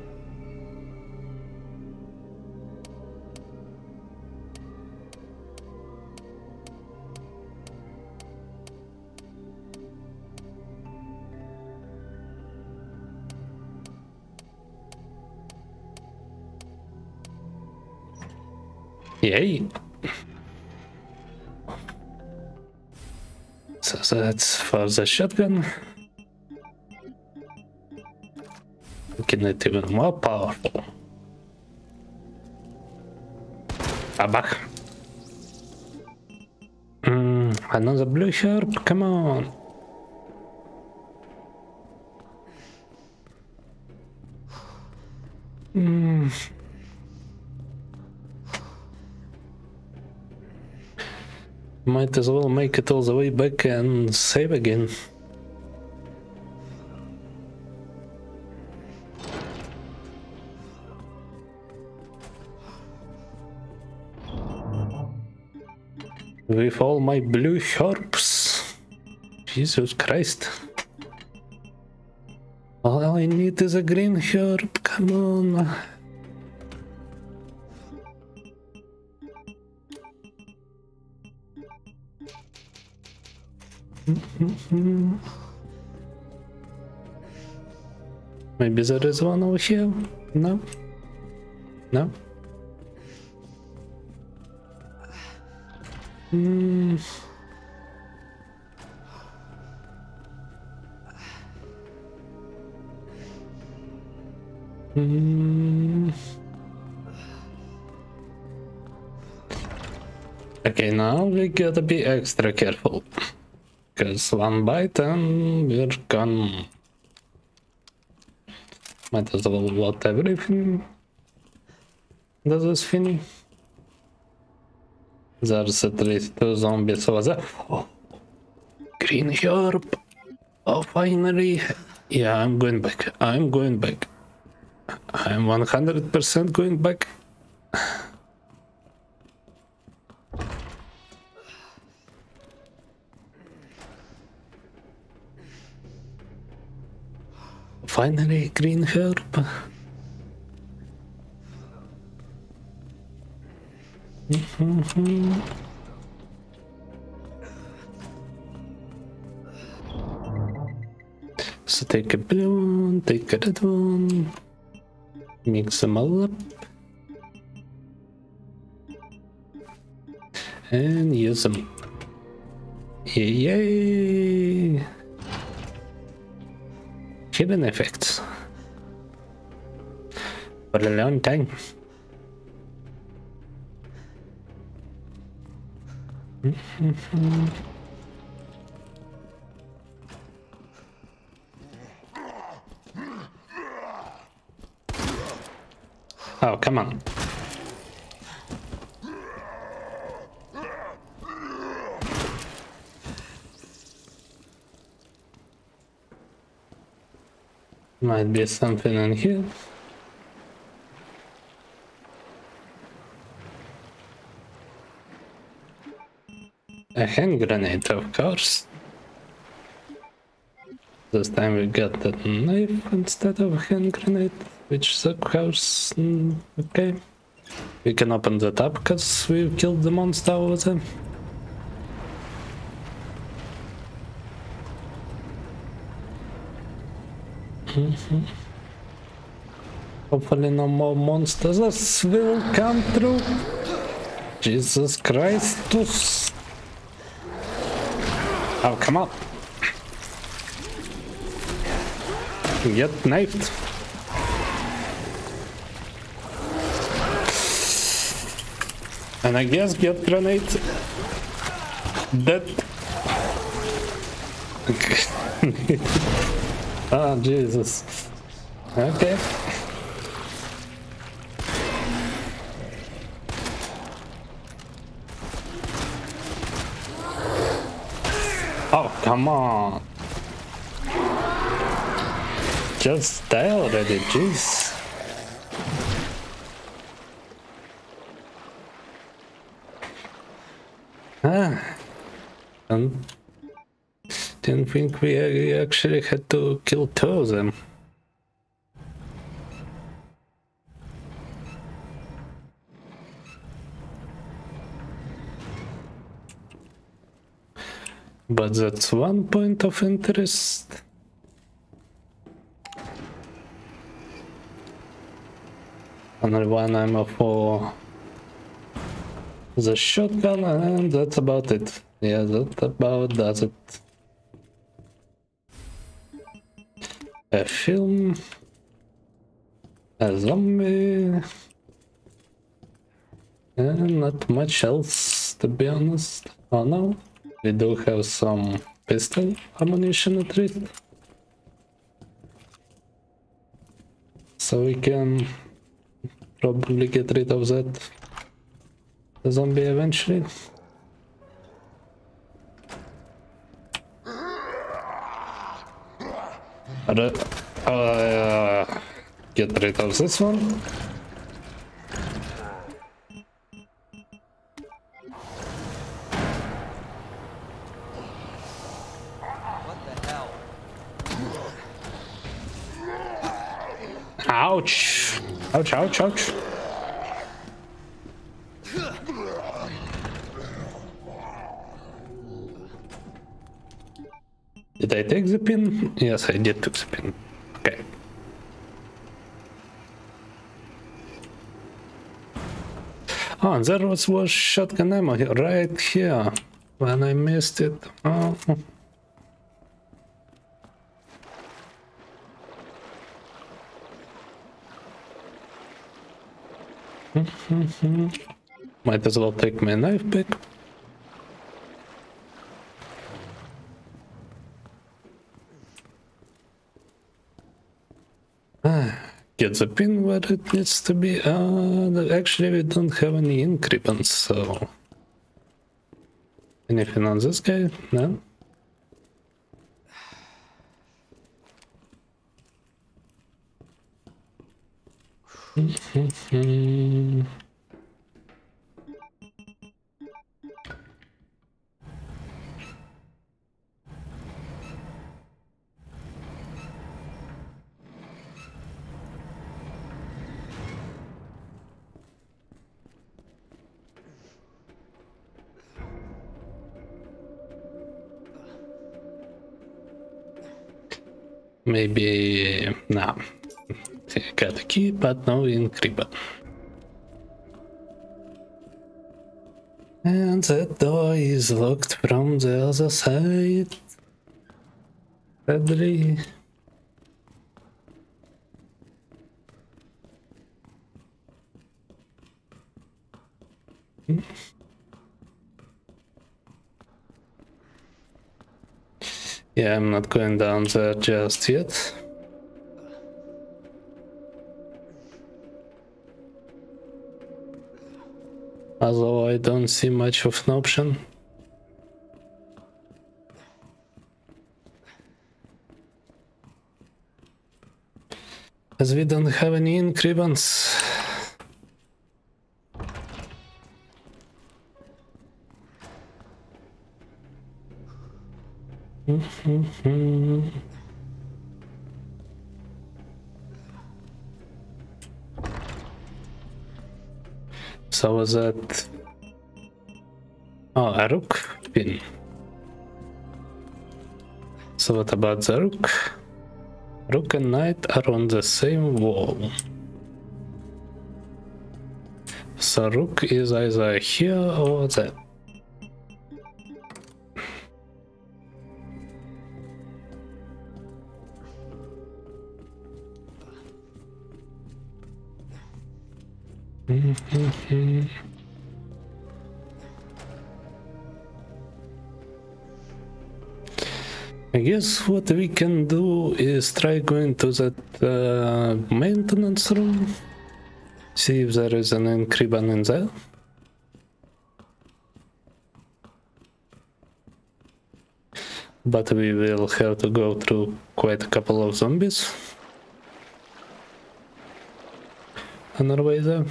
Yay! So that's for the shotgun. Making it even more powerful. Abach. Another blue herb, come on. Might as well make it all the way back and save again. With all my blue herbs. Jesus Christ. All I need is a green herb, come on. Maybe there is one over here? No? No? Okay, now we gotta be extra careful. Because one bite and we're gone. Might as well load everything. Does this thing? There's at least 2 zombies over there. Oh, green herb. Oh, finally. Yeah, I'm going back. I'm going back. I'm 100% going back. Finally, green herb. So take a blue one, take a red one, mix them all up, and use them. Yay! Hidden effects for a long time. Oh, come on. Might be something in here. A hand grenade, of course. This time we got that knife instead of hand grenade, which is of course okay. We can open that up because we've killed the monster over there. Hopefully no more monsters will come through. Jesus Christ. Oh, come on. Get knifed. And I guess get grenade. Dead. Oh, Jesus. Okay. Oh, come on. Just die already, jeez. And didn't think we actually had to kill two of them. But that's one point of interest. Only one ammo for the shotgun, and that's about it. Yeah, that about does it. A film, a zombie, and not much else, to be honest. Oh no, we do have some pistol ammunition at least, so we can probably get rid of that zombie eventually. Get rid of this one. What the hell? Ouch! Ouch, ouch, ouch. Did I take the pin? Yes, I did take the pin. Okay. Oh, there was shotgun ammo right here. When I missed it. Oh. Might as well take my knife back. Get the pin where it needs to be. Actually, we don't have any ink ribbons, so... Anything on this guy? No? Maybe... no. Got a key, but no ink ribbon. And that door is locked from the other side. Sadly. Yeah, I'm not going down there just yet. Although I don't see much of an option. As we don't have any ink ribbons. So was that... oh, a rook pin. So what about the rook? Rook and knight are on the same wall. So rook is either here or there. I guess what we can do is try going to that maintenance room, see if there is an ink ribbon in there. But we will have to go through quite a couple of zombies on our way there.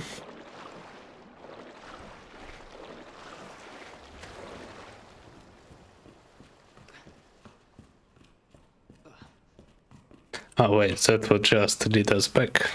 Oh wait, that would just lead us back.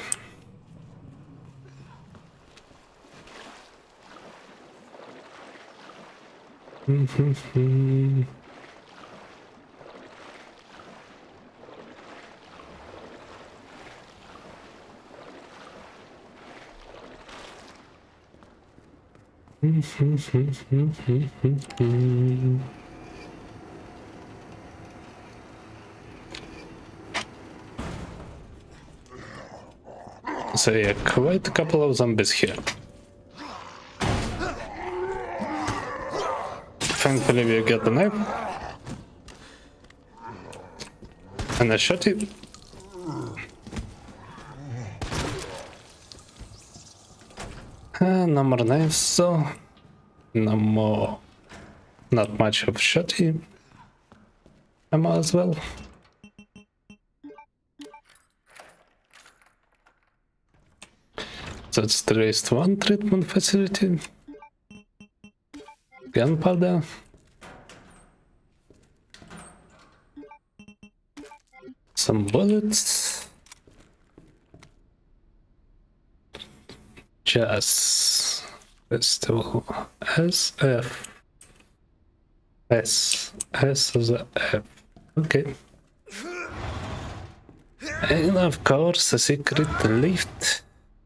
So yeah, quite a couple of zombies here. Thankfully we get a knife. And a shotty. No more knives, so no more, not much of shotty ammo as well. That's the raised one treatment facility. Gunpowder. Some bullets. Jazz Festival. SF. S of the F. Okay. And of course, a secret lift.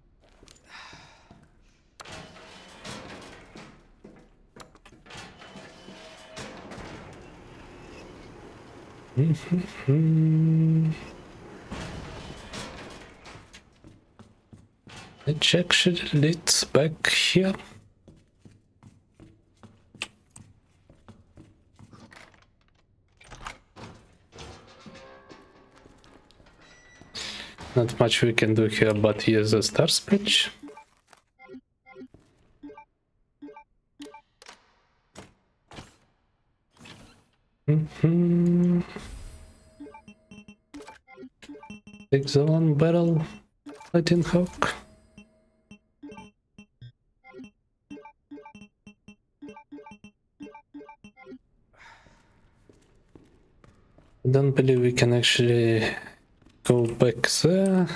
It actually leads back here. Not much we can do here, but use a stars bridge. Take the one barrel, Lightning Hawk. I don't believe we can actually go back there.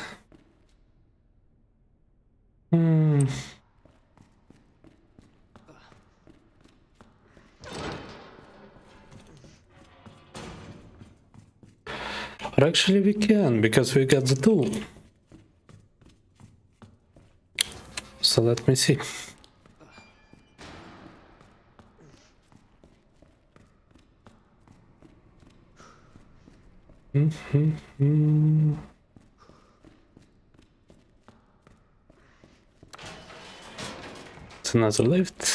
Or actually we can, because we got the tool. So let me see. It's another lift.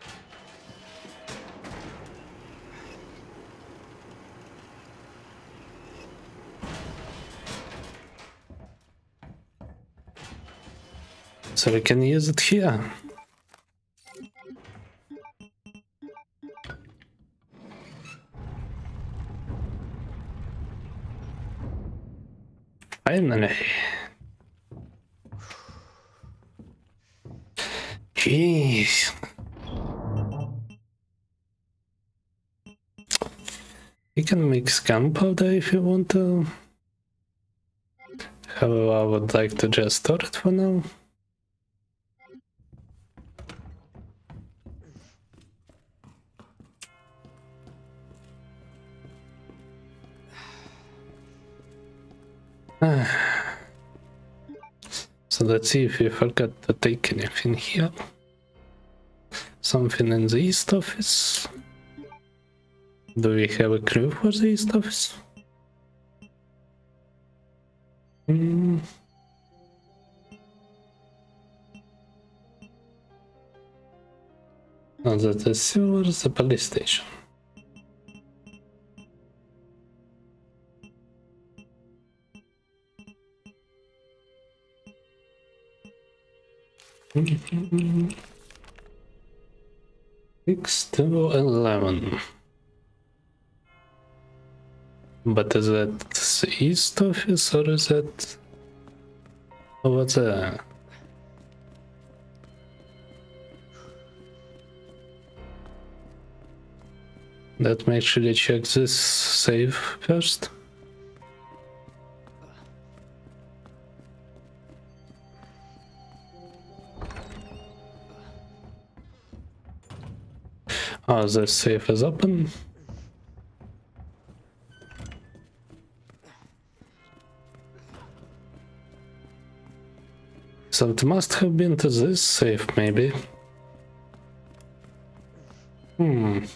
So we can use it here. Finally. Jeez. You can mix gunpowder if you want to. However, I would like to just store it for now. So let's see if we forgot to take anything here. Something in the east office. Do we have a crew for the east office? No, that is silver, the police station. Six to 11. But is that the east office or is that over there? Let me actually check this save first. Oh, the safe is open. So it must have been to this safe, maybe. In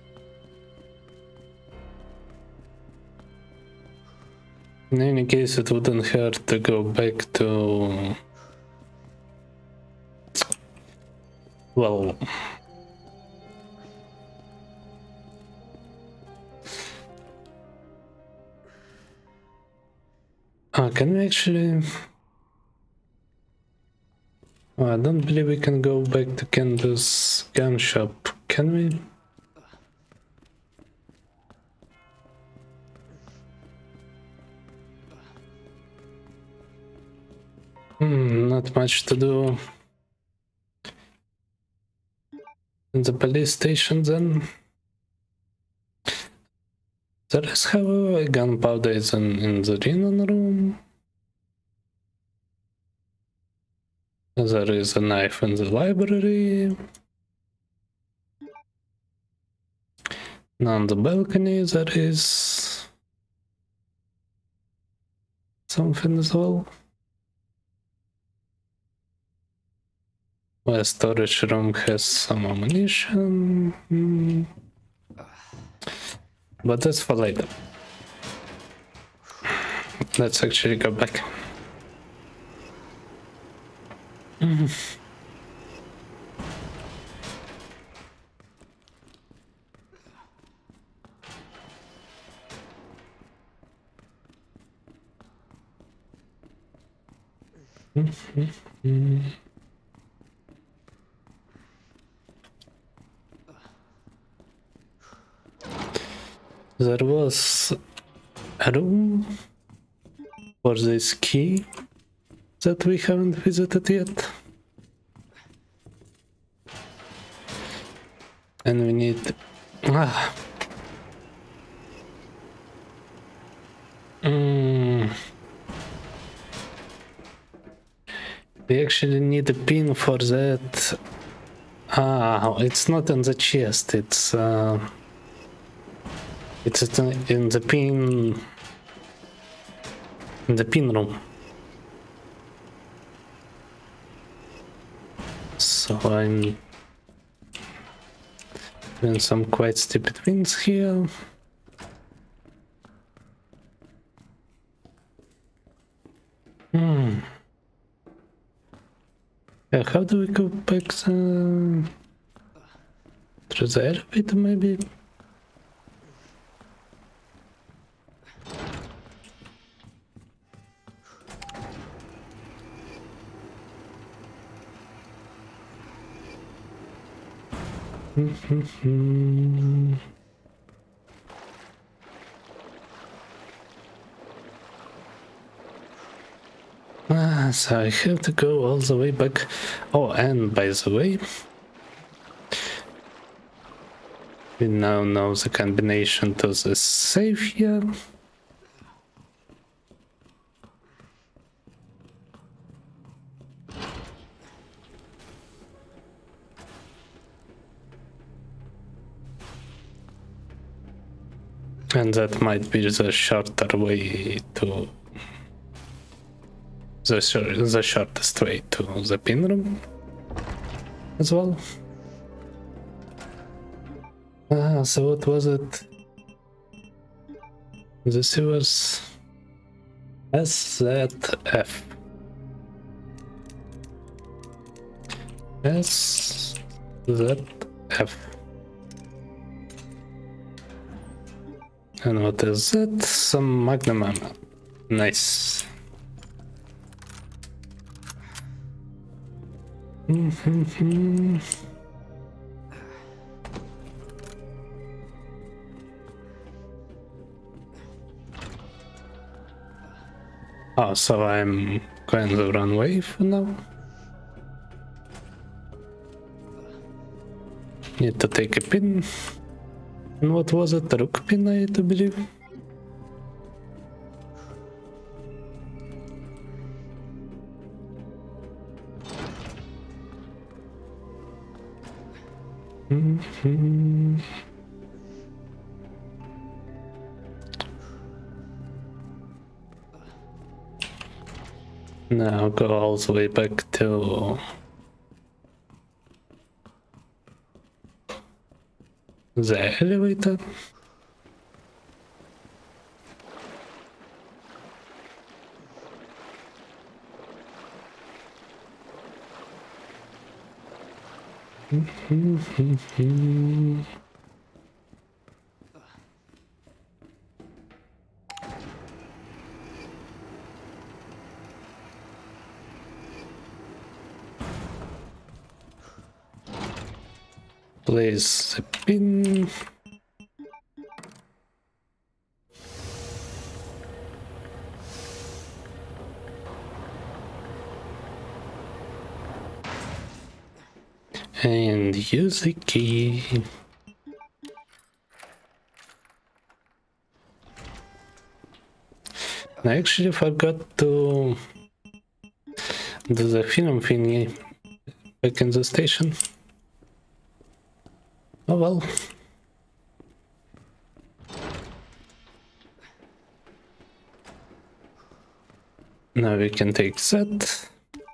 any case, it wouldn't hurt to go back to... Well... can we actually... Oh, I don't believe we can go back to Kendo's gun shop, can we? Not much to do in the police station then. There is, however, gunpowder is in the Renan room. There is a knife in the library. And on the balcony there is something as well. The storage room has some ammunition. But that's for later. Let's actually go back. There was a room for this key that we haven't visited yet. And we need... We actually need a pin for that. It's not in the chest, it's in the pin... in the pin room. So I'm doing some quite stupid things here. Yeah, how do we go back through the elevator, maybe? So I have to go all the way back. Oh, and by the way, we now know the combination to the safe here. And that might be the shorter way to... the shortest way to the pin room as well. So what was it? This was SZF. SZF. And what is it? Some magnum ammo. Nice. Oh, so I'm going the wrong way for now. Need to take a pin. And what was it? The rook pin, I do believe. Mhm. Now go all the way back to the elevator. Place the pin. And use the key. I actually forgot to do the film thingy back in the station. Oh well. Now we can take that.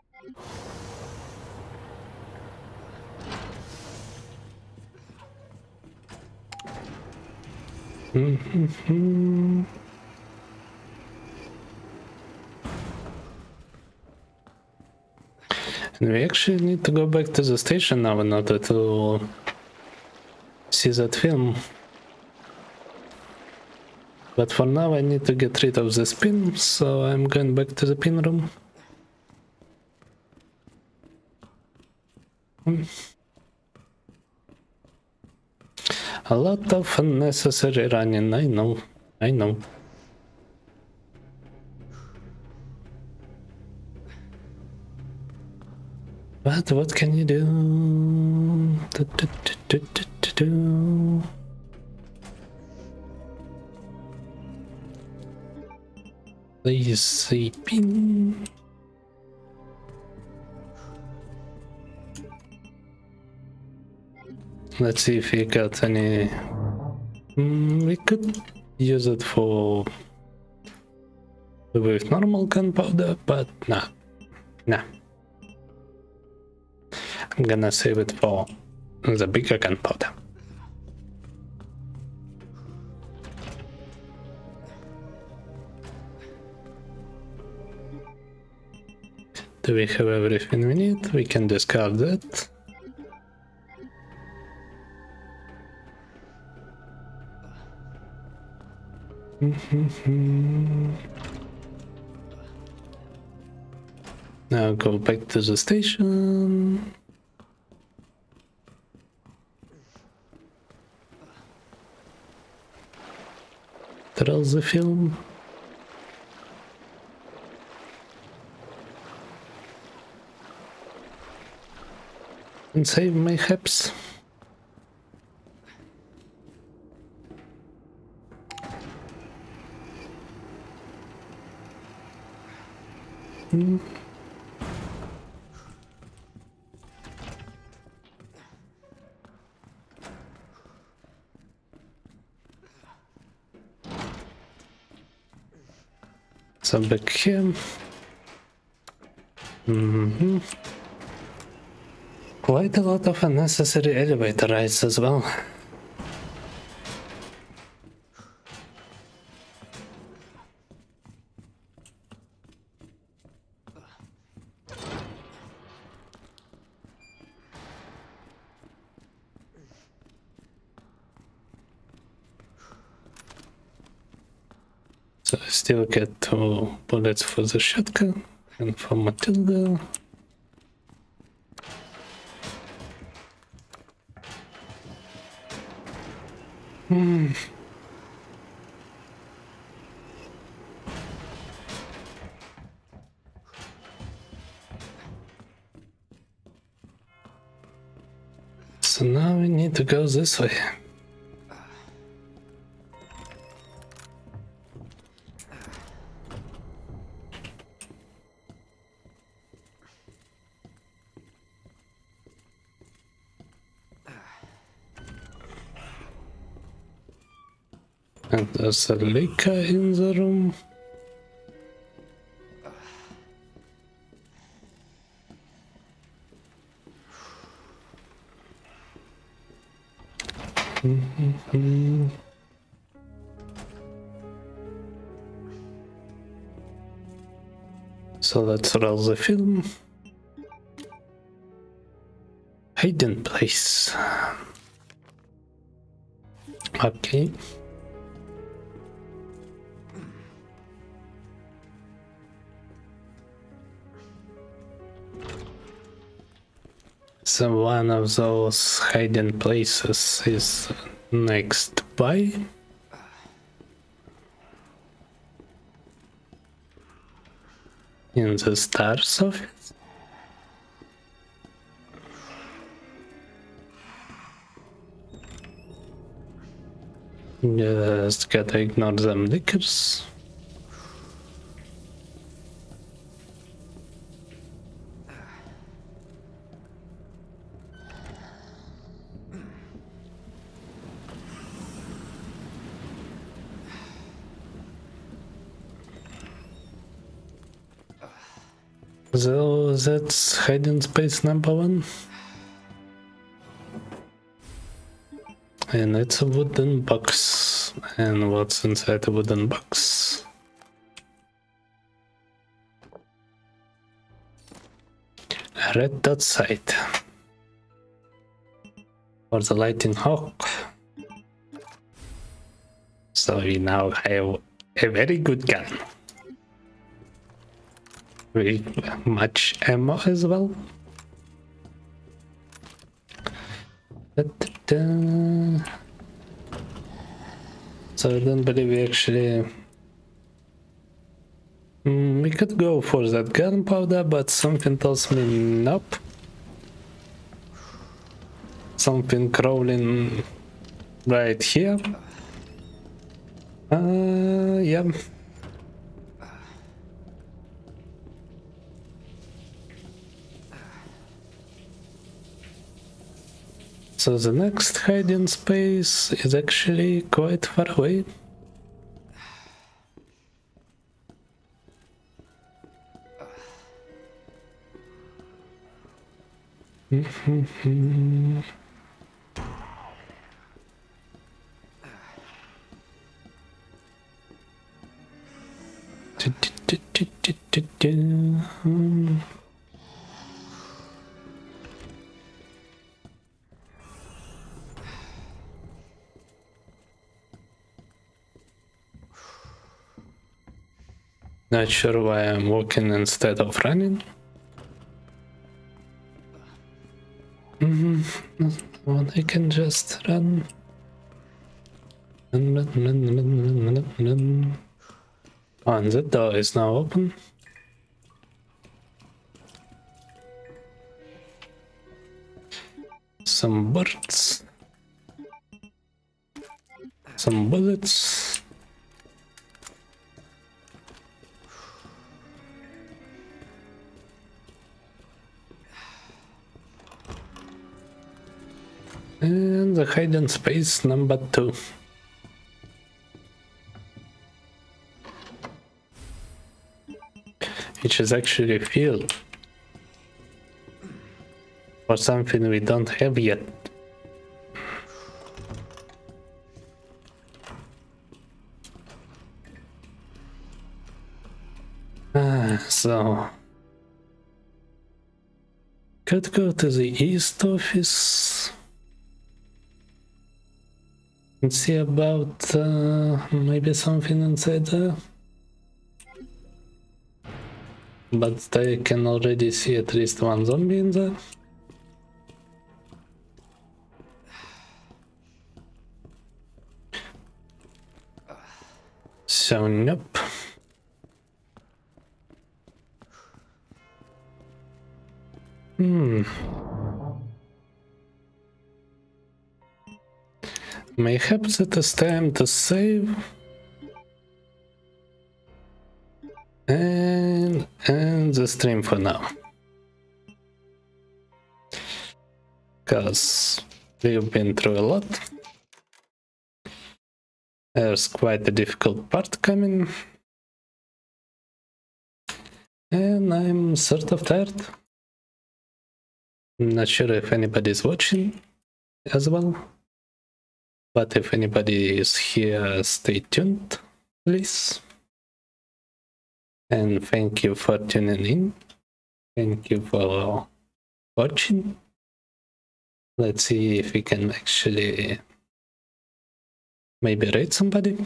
And we actually need to go back to the station now in order to see that film. But for now I need to get rid of the pin, so I'm going back to the pin room. A lot of unnecessary running, I know. But what can you do? Please see pin. Let's see if we got any. We could use it for with normal gunpowder, but nah. I'm gonna save it for the bigger gunpowder. Do we have everything we need? We can discard that. Now go back to the station. Throw the film. And save mayhaps. So back here. Quite a lot of unnecessary elevator rides as well. So I still get 2 bullets for the shotgun and for Matilda. So now we need to go this way. And there's a Leica in the room. So let's roll the film. Hidden place. Okay. So one of those hidden places is next by. In the STARS office. Just gotta ignore them lickers. So that's hiding space number 1. And it's a wooden box. And what's inside the wooden box? A red dot sight. For the Lightning Hawk. So we now have a very good gun. With much ammo as well. So I don't believe we actually... we could go for that gunpowder, but something tells me nope. Something crawling right here. Yeah. So the next hiding space is actually quite far away. Not sure why I'm walking instead of running. Well, I can just run. Run. Oh, and the door is now open. Some birds. Some bullets. And the hidden space number 2. Which is actually fuel for something we don't have yet. So could go to the east office and see about maybe something inside there. But they can already see at least one zombie in there. So nope. Mayhaps it is time to save and end the stream for now, because we've been through a lot. There's quite a difficult part coming. And I'm sort of tired. I'm not sure if anybody's watching as well. But if anybody is here, stay tuned, please. And thank you for tuning in. Thank you for watching. Let's see if we can actually maybe raid somebody.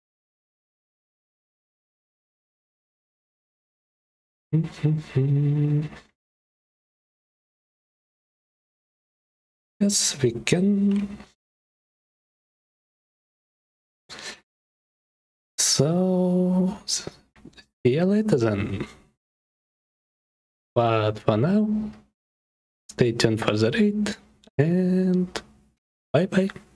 Yes, we can. So, see you later then. But for now, stay tuned for the raid and bye bye.